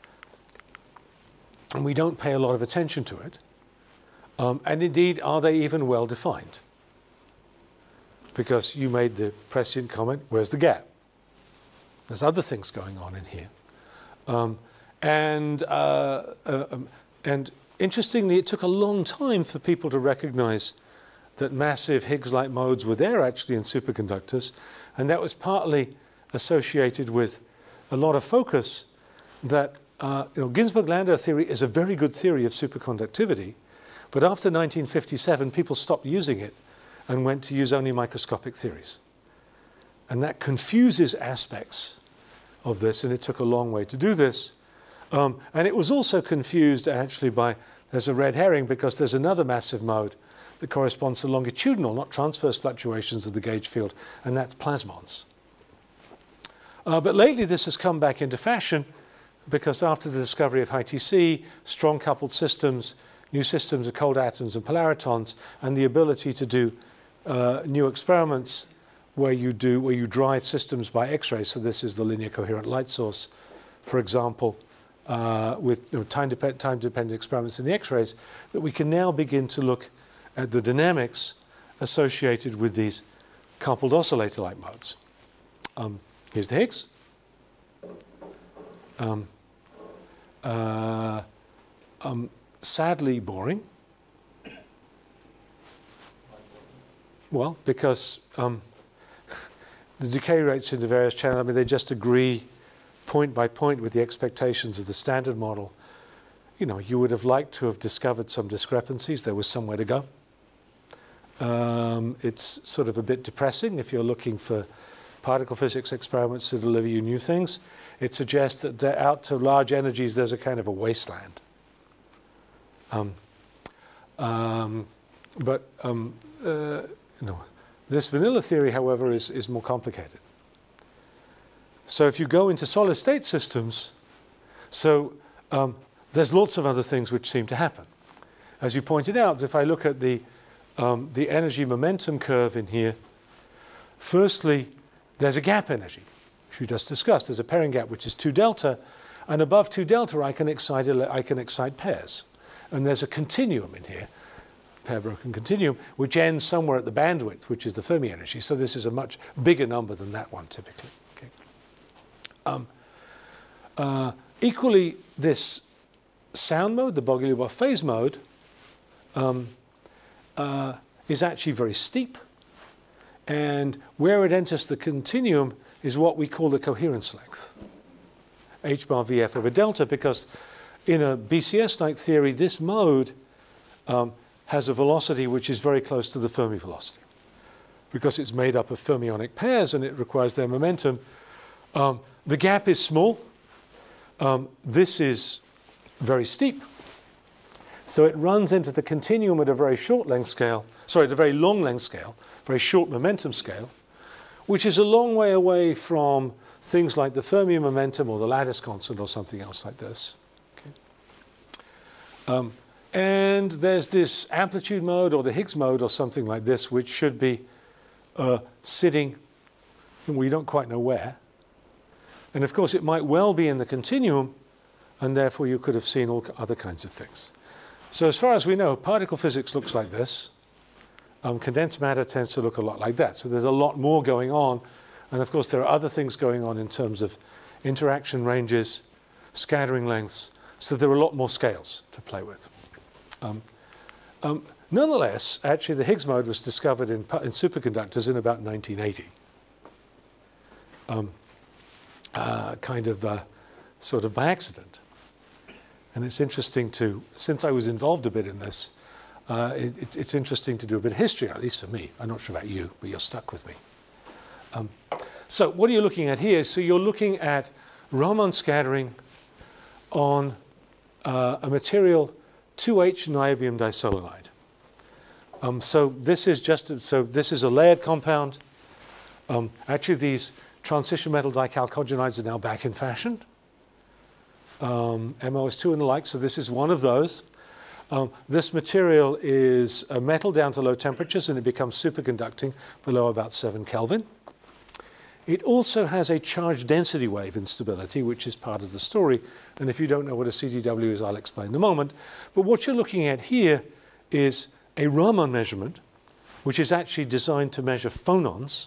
And we don't pay a lot of attention to it. Um, and indeed, are they even well defined? Because you made the prescient comment, where's the gap? There's other things going on in here. Um, and, uh, uh, um, and interestingly, it took a long time for people to recognize that massive Higgs-like modes were there actually in superconductors. And that was partly associated with a lot of focus that uh, you know, Ginzburg-Landau theory is a very good theory of superconductivity. But after nineteen fifty-seven, people stopped using it and went to use only microscopic theories. And that confuses aspects of this, and it took a long way to do this. Um, and it was also confused actually by, there's a red herring because there's another massive mode that corresponds to longitudinal, not transverse fluctuations of the gauge field, and that's plasmons. Uh, but lately this has come back into fashion because after the discovery of high T C, strong coupled systems, new systems of cold atoms and polaritons, and the ability to do uh, new experiments where you do where you drive systems by X-rays. So this is the linear coherent light source, for example, uh, with you know, time-dependent time-dependent experiments in the X-rays, that we can now begin to look at the dynamics associated with these coupled oscillator-like modes. Um, here's the Higgs. Um, uh, um, sadly boring. Well, because um, the decay rates in the various channels, I mean, they just agree point by point with the expectations of the standard model. You know, you would have liked to have discovered some discrepancies. There was somewhere to go. Um, it's sort of a bit depressing if you're looking for particle physics experiments to deliver you new things. It suggests that they're out to large energies, there's a kind of a wasteland. Um, um, but um, uh, you know, this vanilla theory, however, is, is more complicated. So if you go into solid state systems, so um, there's lots of other things which seem to happen. As you pointed out, if I look at the, um, the energy momentum curve in here, firstly, there's a gap energy, which we just discussed. There's a pairing gap, which is two delta. And above two delta, I can excite, I can excite pairs. And there's a continuum in here, pair-broken continuum, which ends somewhere at the bandwidth, which is the Fermi energy. So this is a much bigger number than that one, typically. Okay. Um, uh, equally, this sound mode, the Bogoliubov phase mode, um, uh, is actually very steep. And where it enters the continuum is what we call the coherence length, h bar vf over delta, because in a B C S-like theory, this mode um, has a velocity which is very close to the Fermi velocity. Because it's made up of fermionic pairs and it requires their momentum. Um, the gap is small. Um, this is very steep. So it runs into the continuum at a very short length scale, sorry, at a very long length scale, very short momentum scale, which is a long way away from things like the Fermi momentum or the lattice constant or something else like this. Okay. Um, and there's this amplitude mode or the Higgs mode or something like this, which should be uh, sitting, we don't quite know where. And of course, it might well be in the continuum, and therefore you could have seen all other kinds of things. So as far as we know, particle physics looks like this. Um, condensed matter tends to look a lot like that. So there's a lot more going on. And of course, there are other things going on in terms of interaction ranges, scattering lengths. So there are a lot more scales to play with. Um, um, nonetheless, actually, the Higgs mode was discovered in, in superconductors in about nineteen eighty. Um, uh, kind of uh, sort of by accident. And it's interesting to, since I was involved a bit in this, uh, it, it, it's interesting to do a bit of history, at least for me. I'm not sure about you, but you're stuck with me. Um, so what are you looking at here? So you're looking at Raman scattering on uh, a material two H niobium diselenide. Um, so this is just, so this is a layered compound. Um, actually, these transition metal dichalcogenides are now back in fashion. Um, M O S two and the like, so this is one of those. Um, this material is a metal down to low temperatures and it becomes superconducting below about seven Kelvin. It also has a charge density wave instability, which is part of the story. And if you don't know what a C D W is, I'll explain in a moment. But what you're looking at here is a Raman measurement, which is actually designed to measure phonons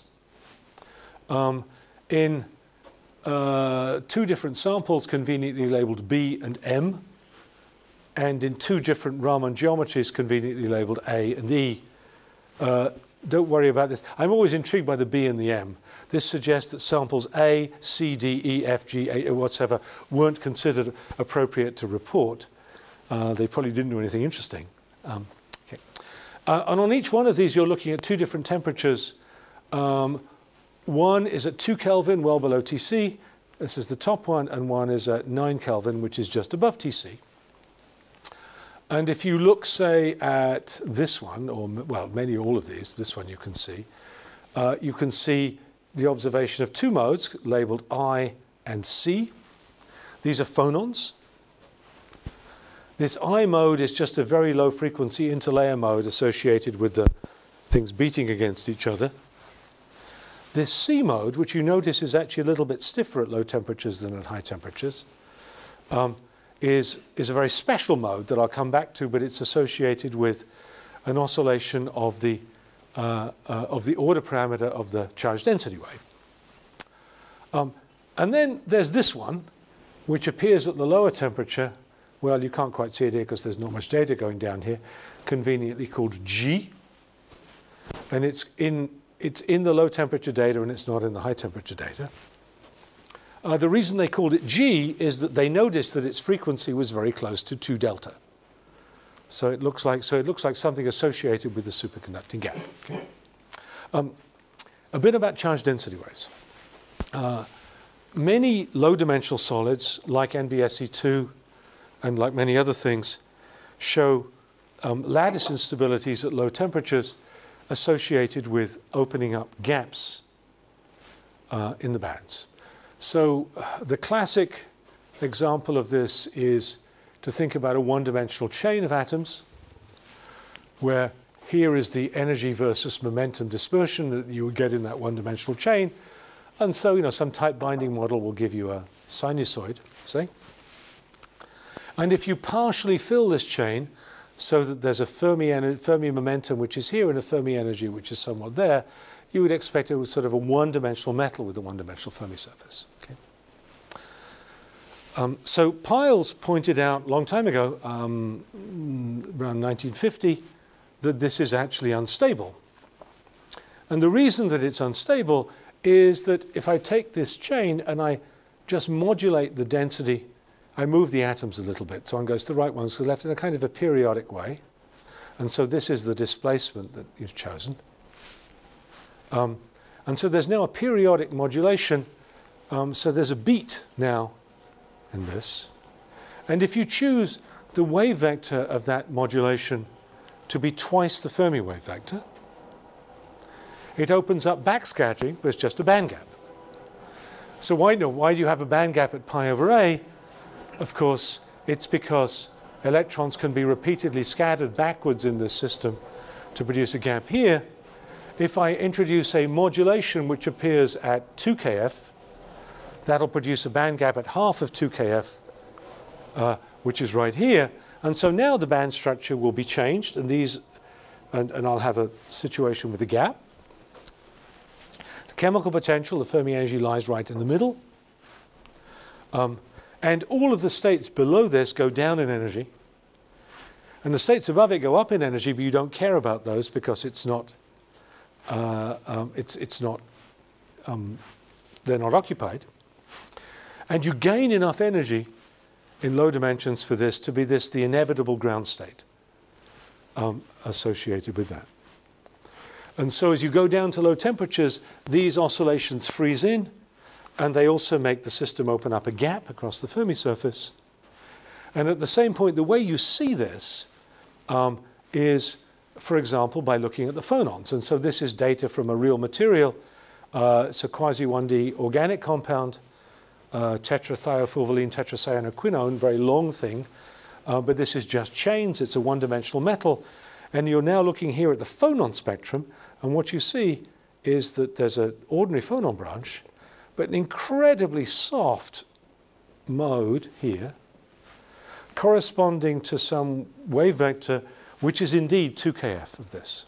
um, in Uh, two different samples conveniently labeled B and M, and in two different Raman geometries conveniently labeled A and E. Uh, don't worry about this. I'm always intrigued by the B and the M. This suggests that samples A, C, D, E, F, G, A, whatever weren't considered appropriate to report. Uh, they probably didn't do anything interesting. Um, okay. uh, and on each one of these, you're looking at two different temperatures. Um, One is at two Kelvin, well below T C. This is the top one. And one is at nine Kelvin, which is just above T C. And if you look, say, at this one, or, well, many, all of these, this one you can see, uh, you can see the observation of two modes labeled I and C. These are phonons. This I mode is just a very low frequency interlayer mode associated with the things beating against each other. This C mode, which you notice is actually a little bit stiffer at low temperatures than at high temperatures, um, is, is a very special mode that I'll come back to, but it's associated with an oscillation of the, uh, uh, of the order parameter of the charge density wave. Um, and then there's this one, which appears at the lower temperature. Well, you can't quite see it here because there's not much data going down here, conveniently called G. And it's in It's in the low temperature data and it's not in the high temperature data. Uh, the reason they called it G is that they noticed that its frequency was very close to two delta. So it looks like, so it looks like something associated with the superconducting gap. Okay. Um, a bit about charge density waves. Uh, many low dimensional solids like N B S E two and like many other things show um, lattice instabilities at low temperatures associated with opening up gaps uh, in the bands. So uh, the classic example of this is to think about a one-dimensional chain of atoms, where here is the energy versus momentum dispersion that you would get in that one-dimensional chain. And so, you know, some tight binding model will give you a sinusoid, say. And if you partially fill this chain so that there's a Fermi, Fermi momentum which is here and a Fermi energy which is somewhat there, you would expect it was sort of a one-dimensional metal with a one-dimensional Fermi surface. Okay. Um, so Piles pointed out a long time ago, um, around nineteen fifty, that this is actually unstable. And the reason that it's unstable is that if I take this chain and I just modulate the density, I move the atoms a little bit. So one goes to the right, one goes to the left in a kind of a periodic way. And so this is the displacement that you've chosen. Um, and so there's now a periodic modulation. Um, so there's a beat now in this. And if you choose the wave vector of that modulation to be twice the Fermi wave vector, it opens up backscattering, but it's just a band gap. So why, no, why do you have a band gap at pi over a? Of course, it's because electrons can be repeatedly scattered backwards in this system to produce a gap here. If I introduce a modulation which appears at two K F, that'll produce a band gap at half of two K F, uh, which is right here. And so now the band structure will be changed, and these, and, and I'll have a situation with a gap. The chemical potential, the Fermi energy, lies right in the middle. Um, and all of the states below this go down in energy. And the states above it go up in energy, but you don't care about those because it's not, uh, um, it's, it's not, um, they're not occupied. And you gain enough energy in low dimensions for this to be this, the inevitable ground state um, associated with that. And so as you go down to low temperatures, these oscillations freeze in, and they also make the system open up a gap across the Fermi surface. And at the same point, the way you see this um, is, for example, by looking at the phonons. And so this is data from a real material. Uh, it's a quasi one D organic compound, uh, tetrathiophovaline tetracyanoquinone, very long thing. Uh, but this is just chains. It's a one-dimensional metal. And you're now looking here at the phonon spectrum. And what you see is that there's an ordinary phonon branch, but an incredibly soft mode here, corresponding to some wave vector, which is indeed two K F of this.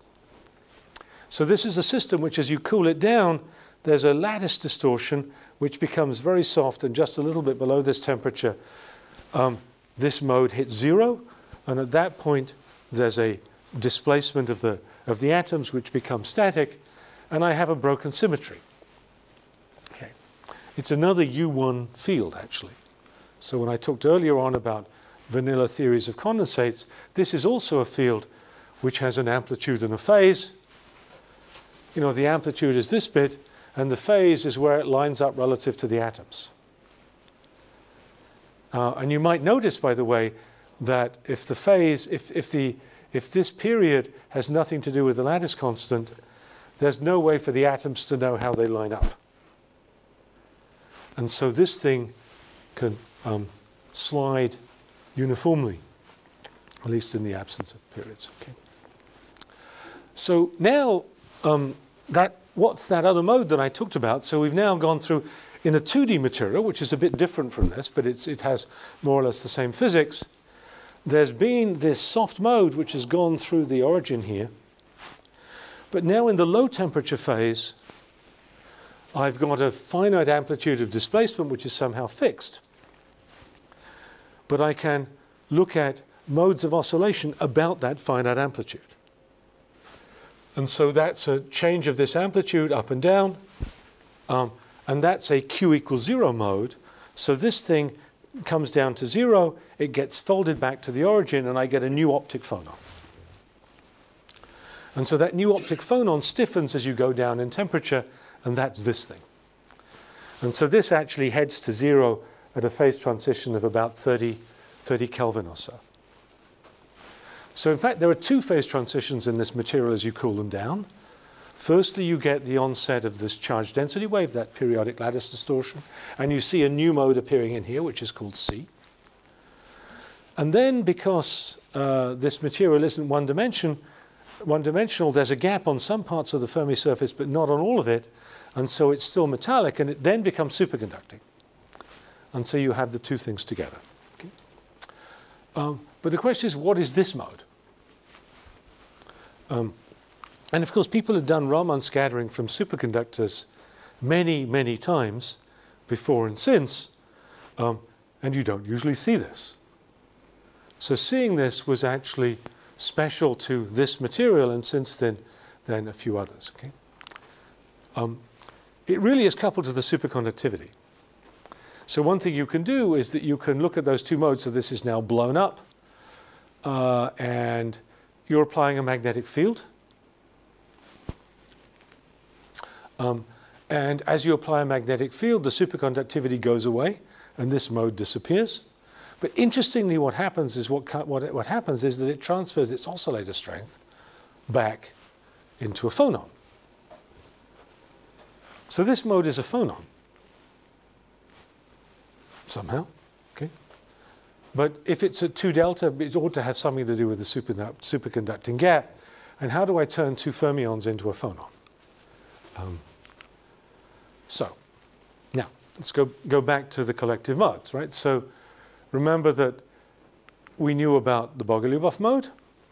So this is a system which, as you cool it down, there's a lattice distortion, which becomes very soft, and just a little bit below this temperature, um, this mode hits zero, and at that point, there's a displacement of the, of the atoms, which become static, and I have a broken symmetry. Okay. It's another U one field, actually. So when I talked earlier on about vanilla theories of condensates, this is also a field which has an amplitude and a phase. You know, the amplitude is this bit, and the phase is where it lines up relative to the atoms. Uh, and you might notice, by the way, that if the phase, if, if, the, if this period has nothing to do with the lattice constant, there's no way for the atoms to know how they line up. And so this thing can um, slide uniformly, at least in the absence of periods. Okay. So now, um, that, what's that other mode that I talked about? So we've now gone through, in a two D material, which is a bit different from this, but it's, it has more or less the same physics. There's been this soft mode which has gone through the origin here. But now in the low temperature phase, I've got a finite amplitude of displacement which is somehow fixed. But I can look at modes of oscillation about that finite amplitude. And so that's a change of this amplitude up and down. Um, and that's a Q equals zero mode. So this thing comes down to zero, it gets folded back to the origin, and I get a new optic phonon. And so that new optic phonon stiffens as you go down in temperature, and that's this thing. And so this actually heads to zero at a phase transition of about thirty, thirty Kelvin or so. So in fact, there are two phase transitions in this material as you cool them down. Firstly, you get the onset of this charge density wave, that periodic lattice distortion, and you see a new mode appearing in here, which is called C. And then, because uh, this material isn't one dimension, one-dimensional, there's a gap on some parts of the Fermi surface, but not on all of it, and so it's still metallic, and it then becomes superconducting. And so you have the two things together. Okay? Um, but the question is, what is this mode? Um, and of course, people have done Raman scattering from superconductors many, many times before and since, um, and you don't usually see this. So seeing this was actually special to this material, and since then, then a few others. Okay? Um, it really is coupled to the superconductivity. So one thing you can do is that you can look at those two modes. So this is now blown up, uh, and you're applying a magnetic field. Um, and as you apply a magnetic field, the superconductivity goes away, and this mode disappears. But interestingly, what happens is what, what, what happens is that it transfers its oscillator strength back into a phonon. So this mode is a phonon somehow, okay? But if it's at two delta, it ought to have something to do with the superconducting gap. And how do I turn two fermions into a phonon? Um, so now let's go, go back to the collective modes, right? So remember that we knew about the Bogoliubov mode.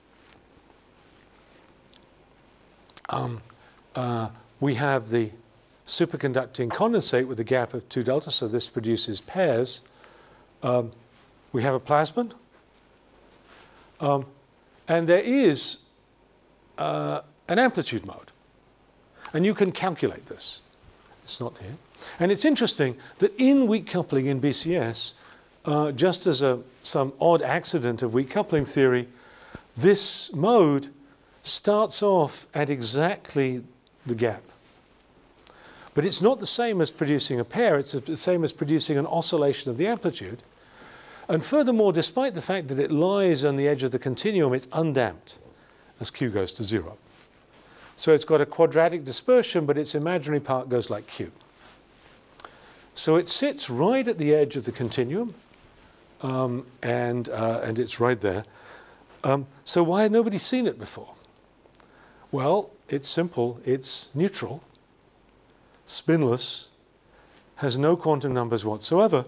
Um, uh, we have the superconducting condensate with a gap of two delta, so this produces pairs. Um, we have a plasmon. Um, and there is uh, an amplitude mode. And you can calculate this. It's not here. And it's interesting that in weak coupling in B C S, uh, just as a, some odd accident of weak coupling theory, this mode starts off at exactly the gap. But it's not the same as producing a pair. It's the same as producing an oscillation of the amplitude. And furthermore, despite the fact that it lies on the edge of the continuum, it's undamped as Q goes to zero. So it's got a quadratic dispersion, but its imaginary part goes like Q. So it sits right at the edge of the continuum, um, and, uh, and it's right there. Um, so why had nobody seen it before? Well, it's simple. It's neutral, spinless, has no quantum numbers whatsoever.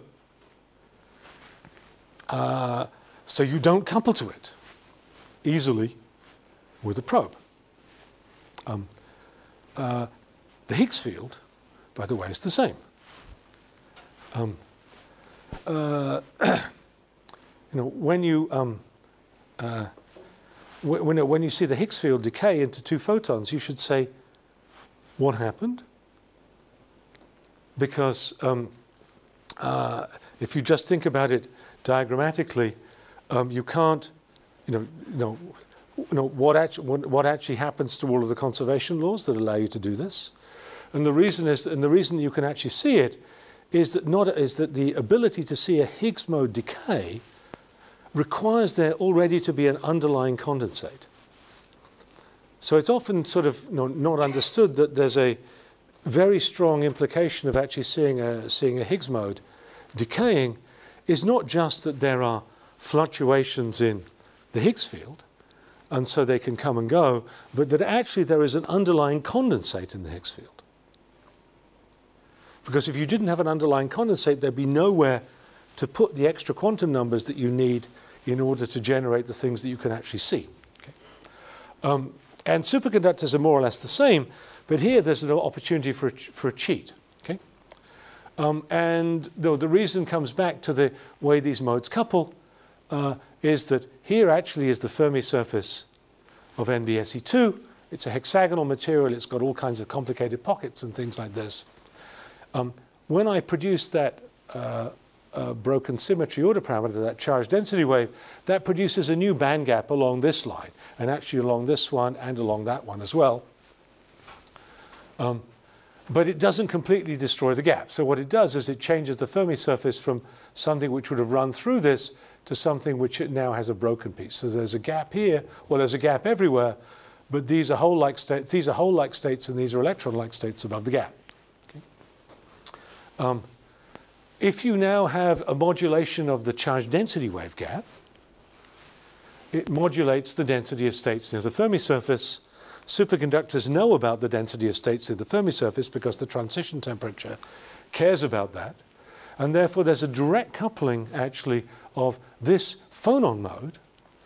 Uh, so you don't couple to it easily with a probe. Um, uh, the Higgs field, by the way, is the same. Um, uh, you know, when you um, uh, when when you see the Higgs field decay into two photons, you should say, "What happened?" Because um, uh, if you just think about it diagrammatically, um, you can't, you know, you know. You know, what, actually, what, what actually happens to all of the conservation laws that allow you to do this. And the reason is, and the reason you can actually see it is that, not, is that the ability to see a Higgs mode decay requires there already to be an underlying condensate. So it's often sort of you know, not understood that there's a very strong implication of actually seeing a, seeing a Higgs mode decaying is not just that there are fluctuations in the Higgs field, and so they can come and go, but that actually there is an underlying condensate in the Higgs field. Because if you didn't have an underlying condensate, there'd be nowhere to put the extra quantum numbers that you need in order to generate the things that you can actually see. Okay? Um, and superconductors are more or less the same, but here there's an opportunity for a, for a cheat. Okay? Um, and the, the reason comes back to the way these modes couple, uh, is that here actually is the Fermi surface of N B S E two. It's a hexagonal material. It's got all kinds of complicated pockets and things like this. Um, when I produce that uh, uh, broken symmetry order parameter, that charge density wave, that produces a new band gap along this line, and actually along this one and along that one as well. Um, but it doesn't completely destroy the gap. So what it does is it changes the Fermi surface from something which would have run through this to something which it now has a broken piece. So there's a gap here. Well, there's a gap everywhere, but these are hole-like states. These are hole-like states, and these are electron-like states above the gap. Okay? Um, if you now have a modulation of the charge density wave gap, it modulates the density of states near the Fermi surface. Superconductors know about the density of states near the Fermi surface because the transition temperature cares about that. And therefore, there's a direct coupling, actually, of this phonon mode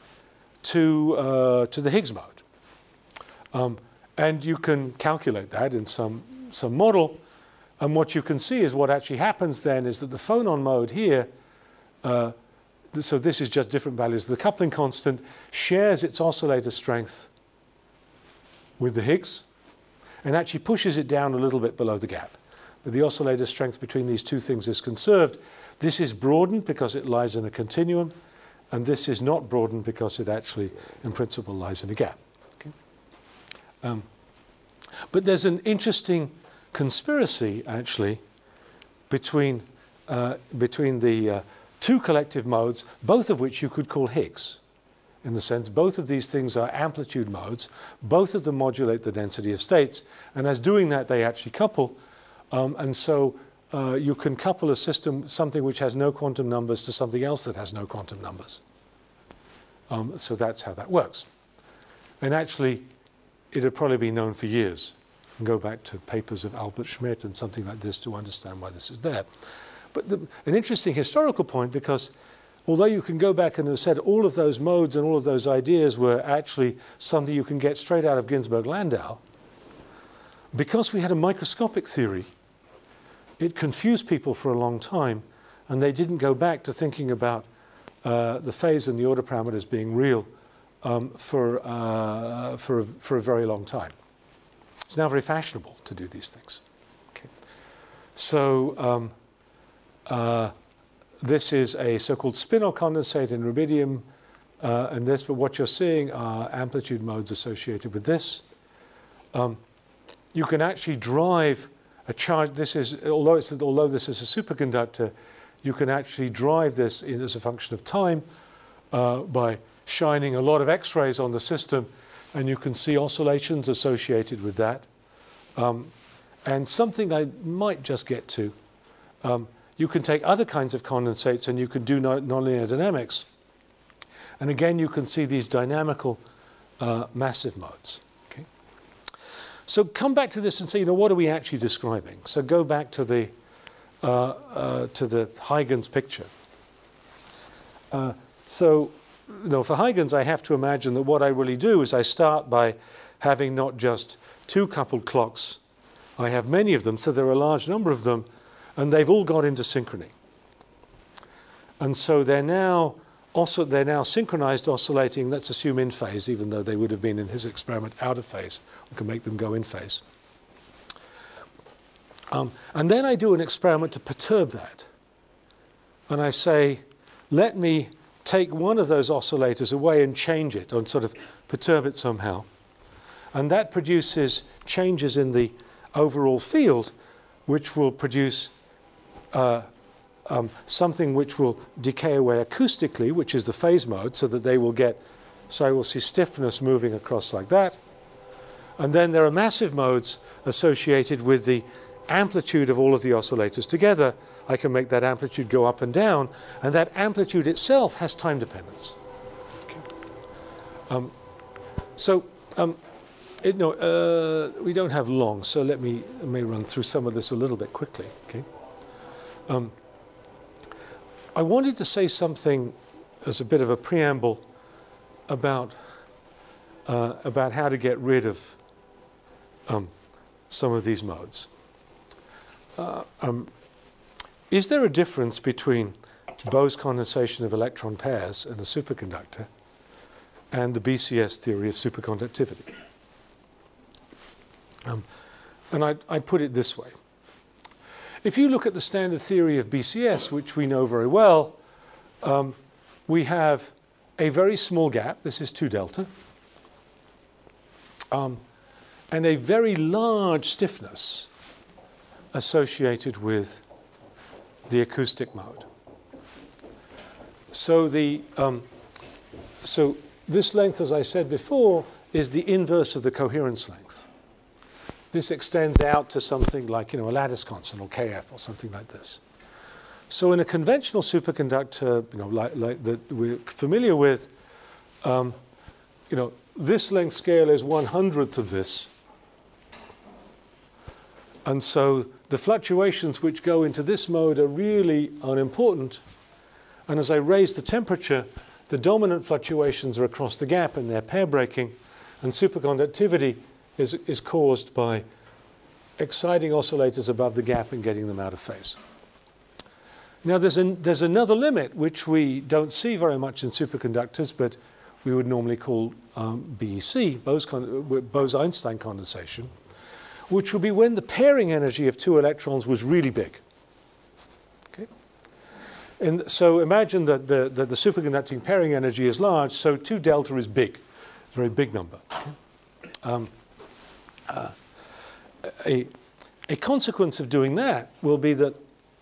to, uh, to the Higgs mode. Um, and you can calculate that in some, some model. And what you can see is what actually happens then is that the phonon mode here, uh, so this is just different values of the coupling constant, shares its oscillator strength with the Higgs. and actually pushes it down a little bit below the gap. But the oscillator strength between these two things is conserved. This is broadened because it lies in a continuum, and this is not broadened because it actually, in principle, lies in a gap. Okay? Um, but there's an interesting conspiracy, actually, between, uh, between the uh, two collective modes, both of which you could call Higgs. In the sense, both of these things are amplitude modes. Both of them modulate the density of states. And as doing that, they actually couple. Um, and so uh, you can couple a system, something which has no quantum numbers, to something else that has no quantum numbers. Um, so that's how that works. And actually, it had probably been known for years. You can go back to papers of Albert Schmidt and something like this to understand why this is there. But the, an interesting historical point, because although you can go back and have said all of those modes and all of those ideas were actually something you can get straight out of Ginzburg-Landau, because we had a microscopic theory, it confused people for a long time, and they didn't go back to thinking about uh, the phase and the order parameters being real um, for, uh, for, a, for a very long time. It's now very fashionable to do these things. Okay. So um, uh, this is a so-called spinel condensate in rubidium, uh, and this, but what you're seeing are amplitude modes associated with this. Um, you can actually drive a charge. This is, although, it's, although this is a superconductor, you can actually drive this in as a function of time uh, by shining a lot of X-rays on the system, and you can see oscillations associated with that. Um, and something I might just get to, um, you can take other kinds of condensates and you can do non nonlinear dynamics. And again, you can see these dynamical uh, massive modes. Okay? So come back to this and say, you know, what are we actually describing? So go back to the, uh, uh, to the Huygens picture. Uh, so you know, for Huygens, I have to imagine that what I really do is I start by having not just two coupled clocks. I have many of them, so there are a large number of them, and they've all got into synchrony. And so they're now also they're now synchronized, oscillating, let's assume in phase, even though they would have been in his experiment out of phase. We can make them go in phase. Um, and then I do an experiment to perturb that. And I say, let me take one of those oscillators away and change it, or sort of perturb it somehow. And that produces changes in the overall field, which will produce uh, um, something which will decay away acoustically, which is the phase mode, so that they will get, so I will see stiffness moving across like that. And then there are massive modes associated with the amplitude of all of the oscillators together. I can make that amplitude go up and down, and that amplitude itself has time dependence. Okay. Um, so um, it, no, uh, we don't have long, so let me let me run through some of this a little bit quickly. Okay. Um, I wanted to say something as a bit of a preamble about uh, about how to get rid of um, some of these modes. Uh, um, is there a difference between Bose condensation of electron pairs in a superconductor and the B C S theory of superconductivity? Um, and I, I put it this way. If you look at the standard theory of B C S, which we know very well, um, we have a very small gap. This is two delta. Um, and a very large stiffness associated with the acoustic mode. So the um, so this length, as I said before, is the inverse of the coherence length. This extends out to something like, you know, a lattice constant, or K F, or something like this. So in a conventional superconductor, you know, like, like that we're familiar with, um, you know, this length scale is one hundredth of this. And so the fluctuations which go into this mode are really unimportant. And as I raise the temperature, the dominant fluctuations are across the gap and they're pair breaking. And superconductivity is, is caused by exciting oscillators above the gap and getting them out of phase. Now there's, an, there's another limit which we don't see very much in superconductors, but we would normally call um, B E C, Bose-Einstein condensation. which would be when the pairing energy of two electrons was really big. Okay? And so imagine that the, that the superconducting pairing energy is large, so two delta is big, a very big number. Okay? Um, uh, a, a consequence of doing that will be that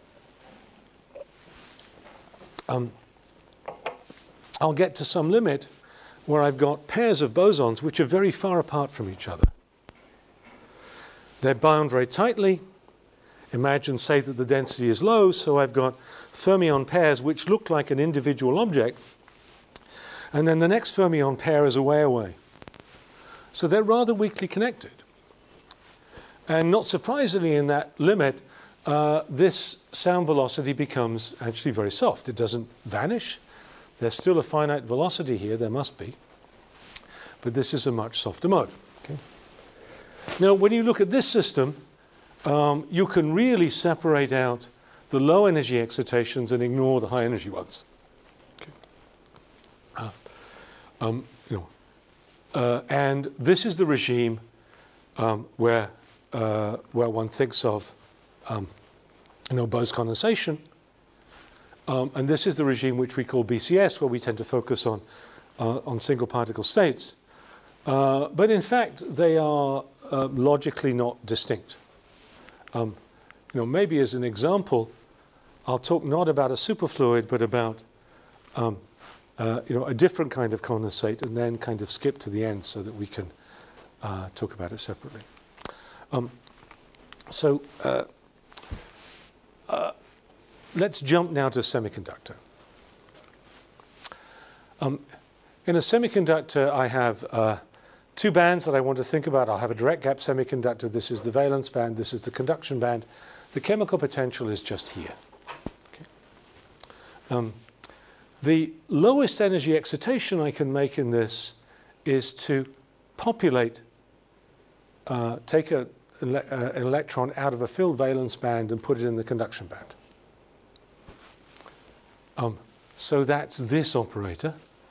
um, I'll get to some limit where I've got pairs of bosons which are very far apart from each other. They're bound very tightly. Imagine, say, that the density is low, so I've got fermion pairs which look like an individual object, and then the next fermion pair is a way away. So they're rather weakly connected. And not surprisingly, in that limit, uh, this sound velocity becomes actually very soft. It doesn't vanish. There's still a finite velocity here, there must be, but this is a much softer mode. Okay? Now, when you look at this system, um, you can really separate out the low energy excitations and ignore the high energy ones. Okay? Uh, um, you know, uh, and this is the regime um, where uh, where one thinks of um, you know, Bose condensation. Um, and this is the regime which we call B C S, where we tend to focus on, uh, on single particle states. Uh, but in fact, they are uh, logically not distinct. Um, you know, maybe as an example, I'll talk not about a superfluid, but about um, uh, you know, a different kind of condensate, and then kind of skip to the end so that we can uh, talk about it separately. Um, so. Uh, uh, Let's jump now to a semiconductor. Um, in a semiconductor, I have uh, two bands that I want to think about. I'll have a direct gap semiconductor. This is the valence band. This is the conduction band. The chemical potential is just here. Okay. Um, the lowest energy excitation I can make in this is to populate, uh, take a, an, uh, an electron out of a filled valence band and put it in the conduction band. Um, so that's this operator.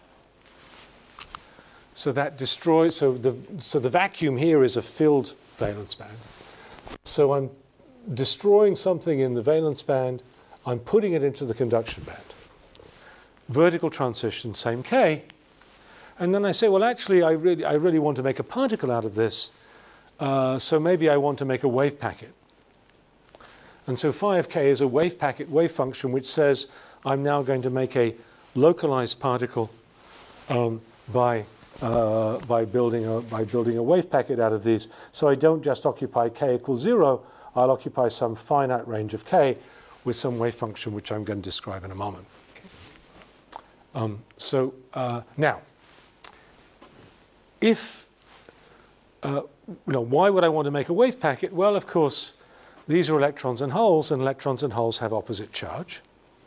So that destroys, so the, so the vacuum here is a filled valence band. So I'm destroying something in the valence band, I'm putting it into the conduction band. Vertical transition, same K. And then I say, well, actually, I really, I really want to make a particle out of this, uh, so maybe I want to make a wave packet. And so phi of k is a wave packet wave function which says I'm now going to make a localized particle um, by, uh, by, building a, by building a wave packet out of these. So I don't just occupy k equals zero, I'll occupy some finite range of k with some wave function which I'm going to describe in a moment. Okay. Um, so uh, now, if, uh, you know, why would I want to make a wave packet? Well, of course, these are electrons and holes, and electrons and holes have opposite charge.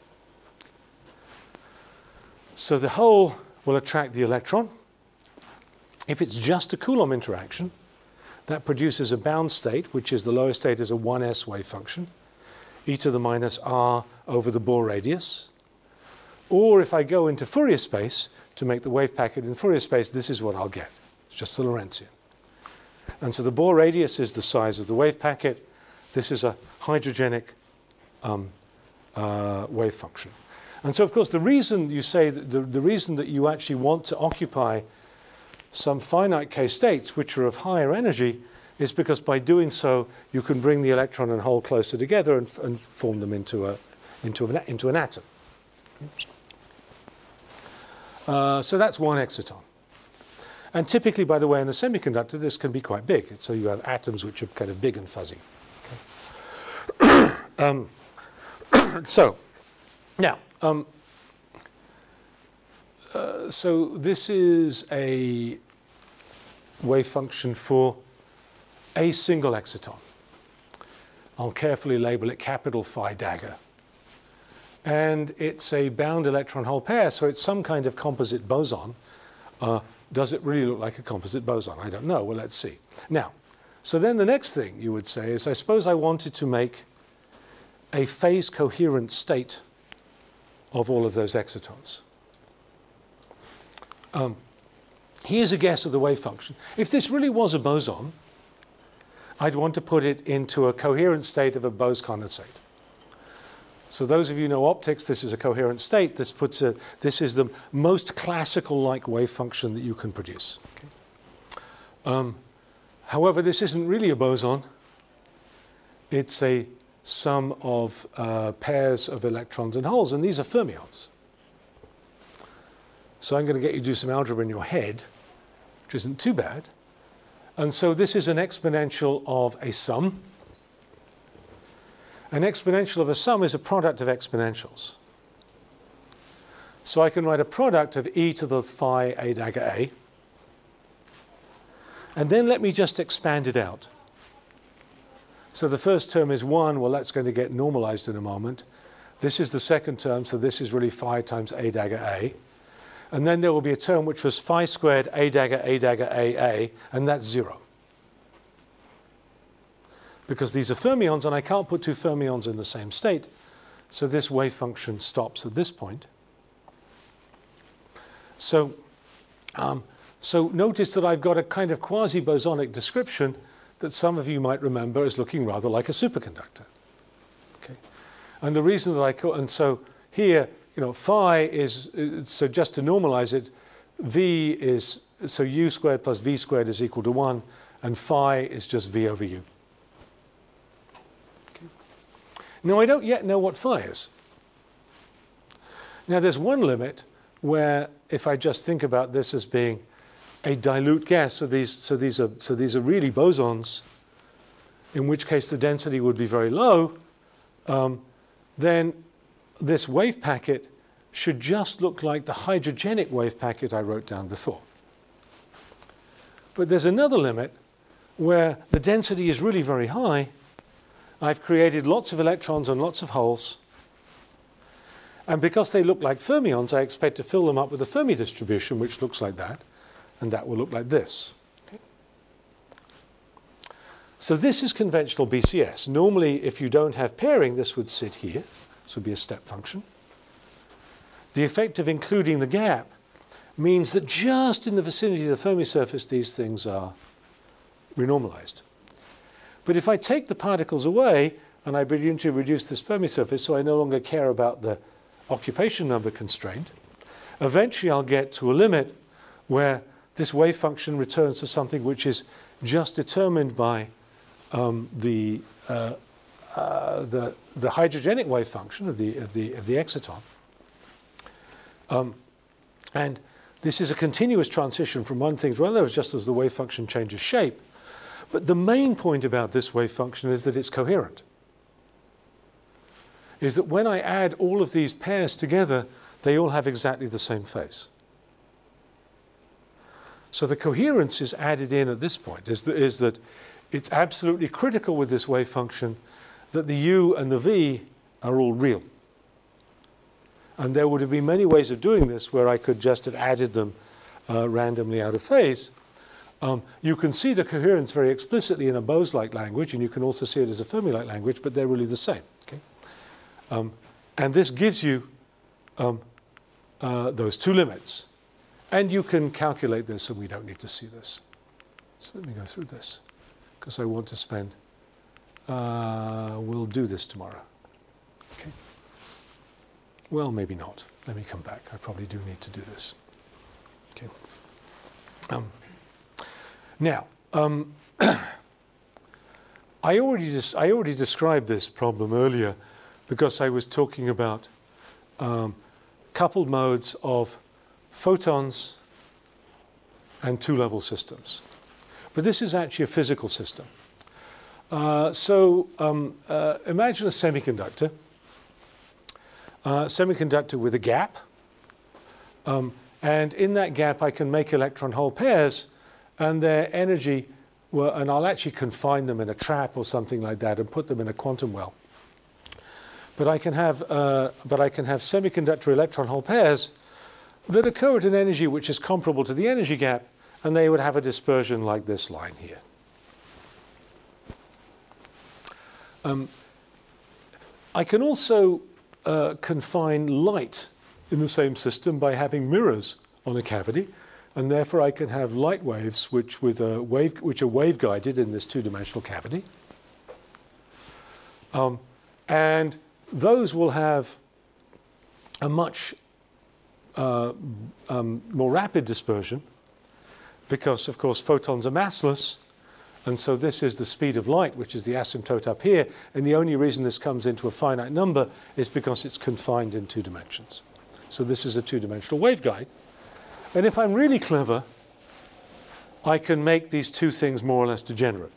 So the hole will attract the electron. If it's just a Coulomb interaction, that produces a bound state, which is the lowest state is a one s wave function, e to the minus r over the Bohr radius. Or if I go into Fourier space to make the wave packet in Fourier space, this is what I'll get. It's just a Lorentzian. And so the Bohr radius is the size of the wave packet. This is a hydrogenic um, uh, wave function. And so, of course, the reason you say that the, the reason that you actually want to occupy some finite k states which are of higher energy is because by doing so you can bring the electron and hole closer together and, and form them into a into an into an atom. Uh, so that's one exciton. And typically, by the way, in a semiconductor, this can be quite big. So you have atoms which are kind of big and fuzzy. Okay. um, so now, um, uh, so this is a wave function for a single exciton. I'll carefully label it capital phi dagger. And it's a bound electron-hole pair, so it's some kind of composite boson. Uh, does it really look like a composite boson? I don't know. Well, let's see. Now, so then the next thing you would say is, I suppose I wanted to make a phase-coherent state of all of those excitons. Um, here's a guess at the wave function. If this really was a boson, I'd want to put it into a coherent state of a Bose condensate. So those of you who know optics, this is a coherent state. This puts a, this is the most classical-like wave function that you can produce. Okay. Um, however, this isn't really a boson. It's a sum of uh, pairs of electrons and holes, and these are fermions. So I'm going to get you to do some algebra in your head, which isn't too bad. And so this is an exponential of a sum. An exponential of a sum is a product of exponentials. So I can write a product of e to the phi a dagger a. And then let me just expand it out. So the first term is one. Well, that's going to get normalized in a moment. This is the second term, so this is really phi times a dagger a. And then there will be a term which was phi squared a dagger a dagger a a, and that's zero. Because these are fermions, and I can't put two fermions in the same state. So this wave function stops at this point. So, um, so notice that I've got a kind of quasi-bosonic description that some of you might remember as looking rather like a superconductor. Okay, and the reason that I call, and so here, you know, phi is, so just to normalize it, v is, so u squared plus v squared is equal to one, and phi is just v over u. Okay. Now I don't yet know what phi is. Now there's one limit where if I just think about this as being a dilute gas, so these, so these are, so these are really bosons, in which case the density would be very low, um, then this wave packet should just look like the hydrogenic wave packet I wrote down before. But there's another limit where the density is really very high. I've created lots of electrons and lots of holes. And because they look like fermions, I expect to fill them up with a Fermi distribution, which looks like that. And that will look like this. Okay. So this is conventional B C S. Normally, if you don't have pairing, this would sit here. This would be a step function. The effect of including the gap means that just in the vicinity of the Fermi surface, these things are renormalized. But if I take the particles away, and I begin to reduce this Fermi surface, so I no longer care about the occupation number constraint, eventually I'll get to a limit where this wave function returns to something which is just determined by um, the, uh, uh, the the hydrogenic wave function of the of the of the exciton, um, and this is a continuous transition from one thing to another, just as the wave function changes shape. But the main point about this wave function is that it's coherent. Is that when I add all of these pairs together, they all have exactly the same phase. So the coherence is added in at this point, is that, is that it's absolutely critical with this wave function that the u and the v are all real. And there would have been many ways of doing this where I could just have added them uh, randomly out of phase. Um, you can see the coherence very explicitly in a Bose-like language, and you can also see it as a Fermi-like language, but they're really the same. Okay? Um, and this gives you um, uh, those two limits. And you can calculate this, and we don't need to see this. So let me go through this, because I want to spend, uh, we'll do this tomorrow. Okay. Well, maybe not. Let me come back. I probably do need to do this. Okay. Um, now, um, I already dis I already described this problem earlier, because I was talking about um, coupled modes of photons and two-level systems. But this is actually a physical system. Uh, so um, uh, imagine a semiconductor, uh, semiconductor with a gap. Um, and in that gap, I can make electron-hole pairs, and their energy, well, and I'll actually confine them in a trap or something like that and put them in a quantum well. But I can have, uh, but I can have semiconductor electron-hole pairs that occur at an energy which is comparable to the energy gap, and they would have a dispersion like this line here. Um, I can also uh, confine light in the same system by having mirrors on a cavity, and therefore I can have light waves which, with a wave, which are wave-guided in this two-dimensional cavity. Um, and those will have a much uh, um, more rapid dispersion because, of course, photons are massless. And so this is the speed of light, which is the asymptote up here. And the only reason this comes into a finite number is because it's confined in two dimensions. So this is a two-dimensional waveguide. And if I'm really clever, I can make these two things more or less degenerate.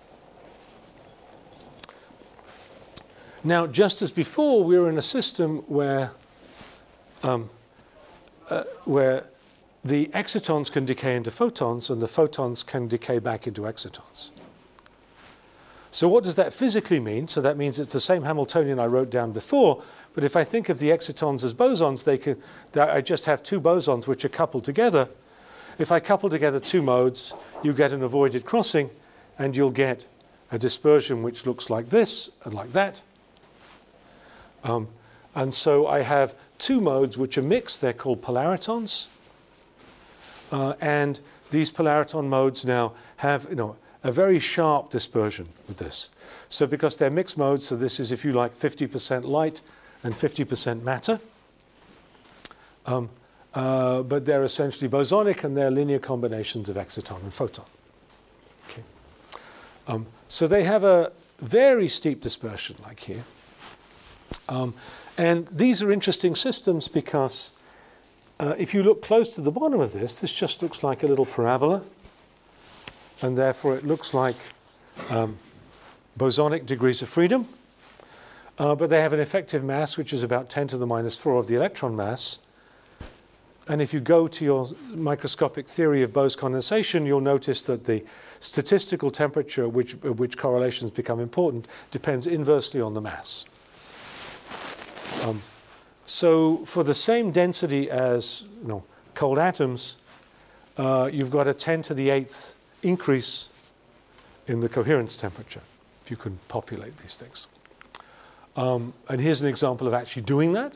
Now, just as before, we're in a system where, um, uh, where the excitons can decay into photons and the photons can decay back into excitons. So what does that physically mean? So that means it's the same Hamiltonian I wrote down before, but if I think of the excitons as bosons, they can, I just have two bosons which are coupled together. If I couple together two modes, you get an avoided crossing, and you'll get a dispersion which looks like this and like that. Um, and so I have two modes which are mixed. They're called polaritons. Uh, and these polariton modes now have, you know, a very sharp dispersion with this. So because they're mixed modes, so this is, if you like, fifty percent light and fifty percent matter. Um, uh, but they're essentially bosonic, and they're linear combinations of exciton and photon. Okay. Um, so they have a very steep dispersion, like here. Um, and these are interesting systems because uh, if you look close to the bottom of this, this just looks like a little parabola. And therefore it looks like um, bosonic degrees of freedom. Uh, but they have an effective mass which is about ten to the minus four of the electron mass. And if you go to your microscopic theory of Bose condensation, you'll notice that the statistical temperature, which, which correlations become important, depends inversely on the mass. Um, so for the same density as, you know, cold atoms, uh, you've got a ten to the eighth increase in the coherence temperature, if you can populate these things. Um, and here's an example of actually doing that.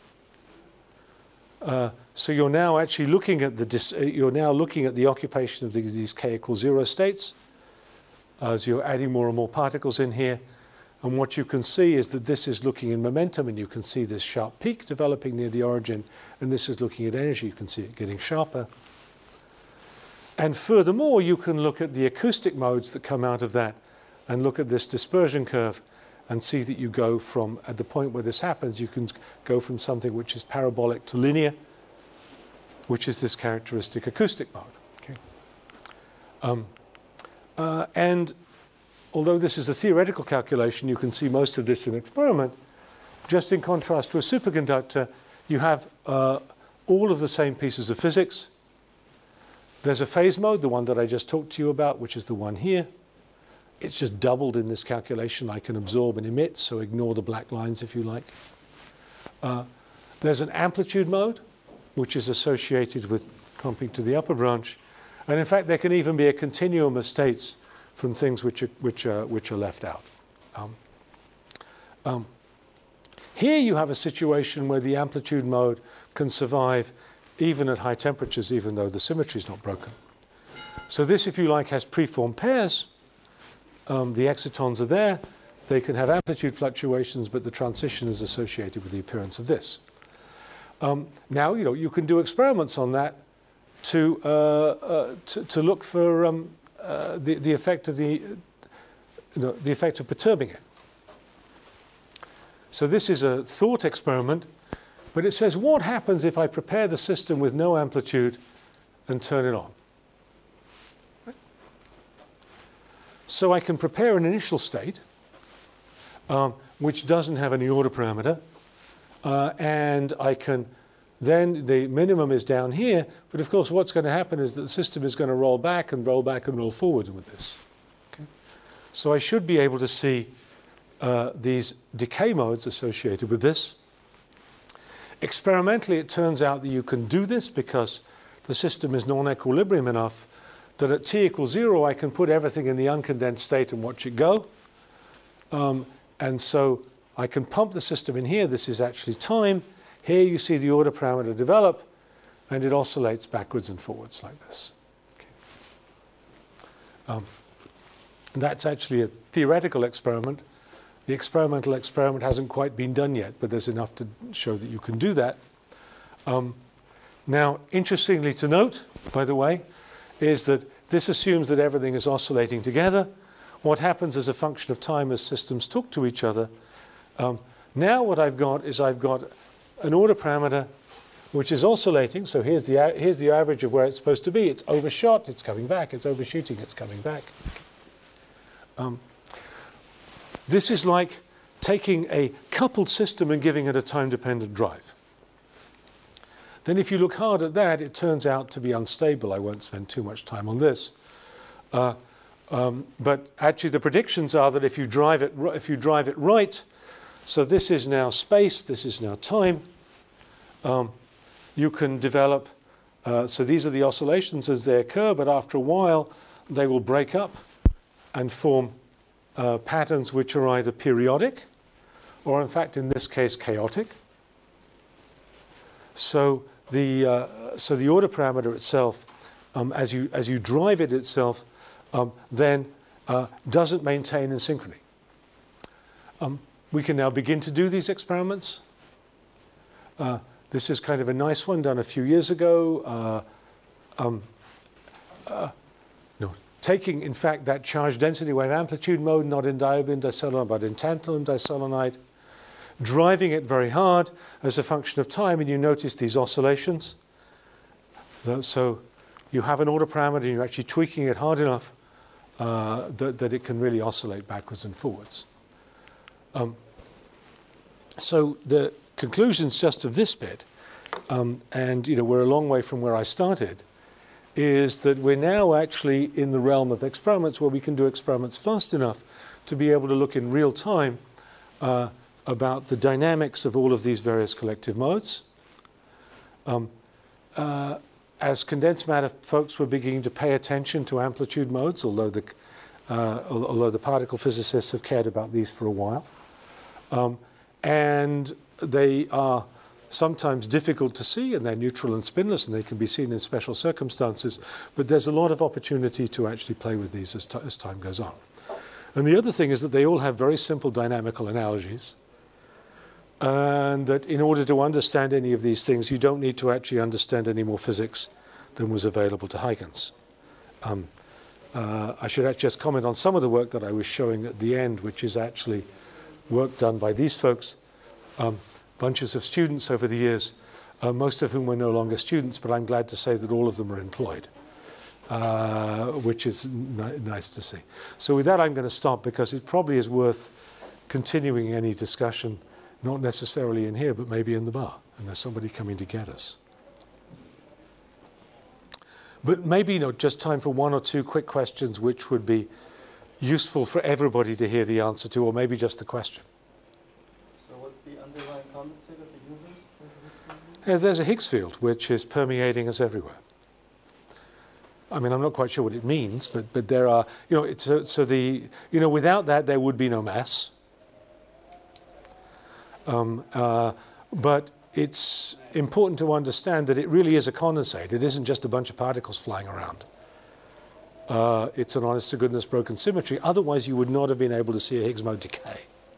Uh, so you're now actually looking at the dis uh, you're now looking at the occupation of these, these k equals zero states as you're adding more and more particles in here. And what you can see is that this is looking in momentum, and you can see this sharp peak developing near the origin, and this is looking at energy. You can see it getting sharper. And furthermore, you can look at the acoustic modes that come out of that and look at this dispersion curve and see that you go from, at the point where this happens, you can go from something which is parabolic to linear, which is this characteristic acoustic mode. Okay? Um, uh, and although this is a theoretical calculation, you can see most of this in experiment. Just in contrast to a superconductor, you have uh, all of the same pieces of physics. There's a phase mode, the one that I just talked to you about, which is the one here. It's just doubled in this calculation. I can absorb and emit, so ignore the black lines if you like. Uh, there's an amplitude mode, which is associated with comping to the upper branch. And in fact, there can even be a continuum of states from things which are, which are, which are left out. Um, um, here you have a situation where the amplitude mode can survive even at high temperatures, even though the symmetry is not broken. So this, if you like, has preformed pairs. Um, the excitons are there. They can have amplitude fluctuations, but the transition is associated with the appearance of this. Um, now, you know, you can do experiments on that to, uh, uh, to, to look for um, uh, the, the effect of the, uh, the, the effect of perturbing it. So this is a thought experiment. But it says, what happens if I prepare the system with no amplitude and turn it on? Right? So I can prepare an initial state, um, which doesn't have any order parameter. Uh, and I can then, the minimum is down here. But of course, what's going to happen is that the system is going to roll back and roll back and roll forward with this. Okay? So I should be able to see uh, these decay modes associated with this. Experimentally, it turns out that you can do this because the system is non-equilibrium enough that at t equals zero, I can put everything in the uncondensed state and watch it go. Um, and so I can pump the system in here. This is actually time. Here you see the order parameter develop. and it oscillates backwards and forwards like this. Okay. Um, that's actually a theoretical experiment. The experimental experiment hasn't quite been done yet, but there's enough to show that you can do that. Um, now, interestingly to note, by the way, is that this assumes that everything is oscillating together. What happens as a function of time as systems talk to each other. Um, now what I've got is I've got an order parameter which is oscillating. So here's the, here's the average of where it's supposed to be. It's overshot, it's coming back. It's overshooting, it's coming back. Um, this is like taking a coupled system and giving it a time-dependent drive. Then if you look hard at that, it turns out to be unstable. I won't spend too much time on this. Uh, um, but actually the predictions are that if you drive it, if you drive it right, so this is now space, this is now time, um, you can develop, uh, so these are the oscillations as they occur, but after a while they will break up and form uh, patterns which are either periodic or in fact in this case chaotic. So the, uh, so the order parameter itself, um, as, you, as you drive it itself, um, then uh, doesn't maintain in synchrony. Um, we can now begin to do these experiments. Uh, this is kind of a nice one done a few years ago. Uh, um, uh, no, taking, in fact, that charge density wave amplitude mode, not in niobium diselenide, but in tantalum diselenide, driving it very hard as a function of time, and you notice these oscillations. So you have an order parameter, and you're actually tweaking it hard enough uh, that, that it can really oscillate backwards and forwards. Um, so the conclusions just of this bit, um, and you know we're a long way from where I started, is that we're now actually in the realm of experiments where we can do experiments fast enough to be able to look in real time uh, about the dynamics of all of these various collective modes. Um, uh, as condensed matter folks were beginning to pay attention to amplitude modes, although the, uh, although the particle physicists have cared about these for a while. Um, and they are sometimes difficult to see, and they're neutral and spinless, and they can be seen in special circumstances, but there's a lot of opportunity to actually play with these as, as time goes on. And the other thing is that they all have very simple dynamical analogies, and that in order to understand any of these things, you don't need to actually understand any more physics than was available to Huygens. Um, uh, I should actually just comment on some of the work that I was showing at the end, which is actually work done by these folks, um, bunches of students over the years, uh, most of whom are no longer students, but I'm glad to say that all of them are employed, uh, which is ni nice to see. So with that, I'm going to stop because it probably is worth continuing any discussion, not necessarily in here, but maybe in the bar, and there's somebody coming to get us. But maybe, you know, just time for one or two quick questions which would be useful for everybody to hear the answer to, or maybe just the question. So what's the underlying condensate of the universe? There's, there's a Higgs field which is permeating us everywhere. I mean, I'm not quite sure what it means, but but there are, you know, it's a, so the, you know, without that there would be no mass. Um, uh, but it's important to understand that it really is a condensate. It isn't just a bunch of particles flying around. Uh, it's an honest-to-goodness broken symmetry. Otherwise, you would not have been able to see a Higgs mode decay.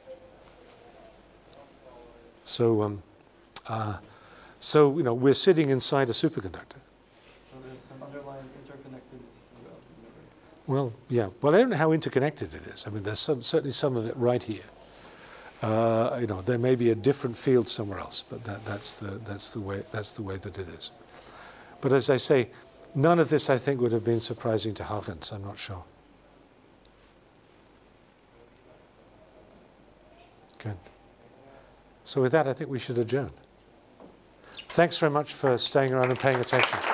So, um, uh, so you know, we're sitting inside a superconductor. So there's some underlying interconnectedness throughout the universe. Well, yeah. Well, I don't know how interconnected it is. I mean, there's some, certainly some of it right here. Uh, you know, there may be a different field somewhere else, but that, that's the that's the way that's the way that it is. But as I say, none of this I think would have been surprising to Huygens. I'm not sure. Good. So with that, I think we should adjourn. Thanks very much for staying around and paying attention.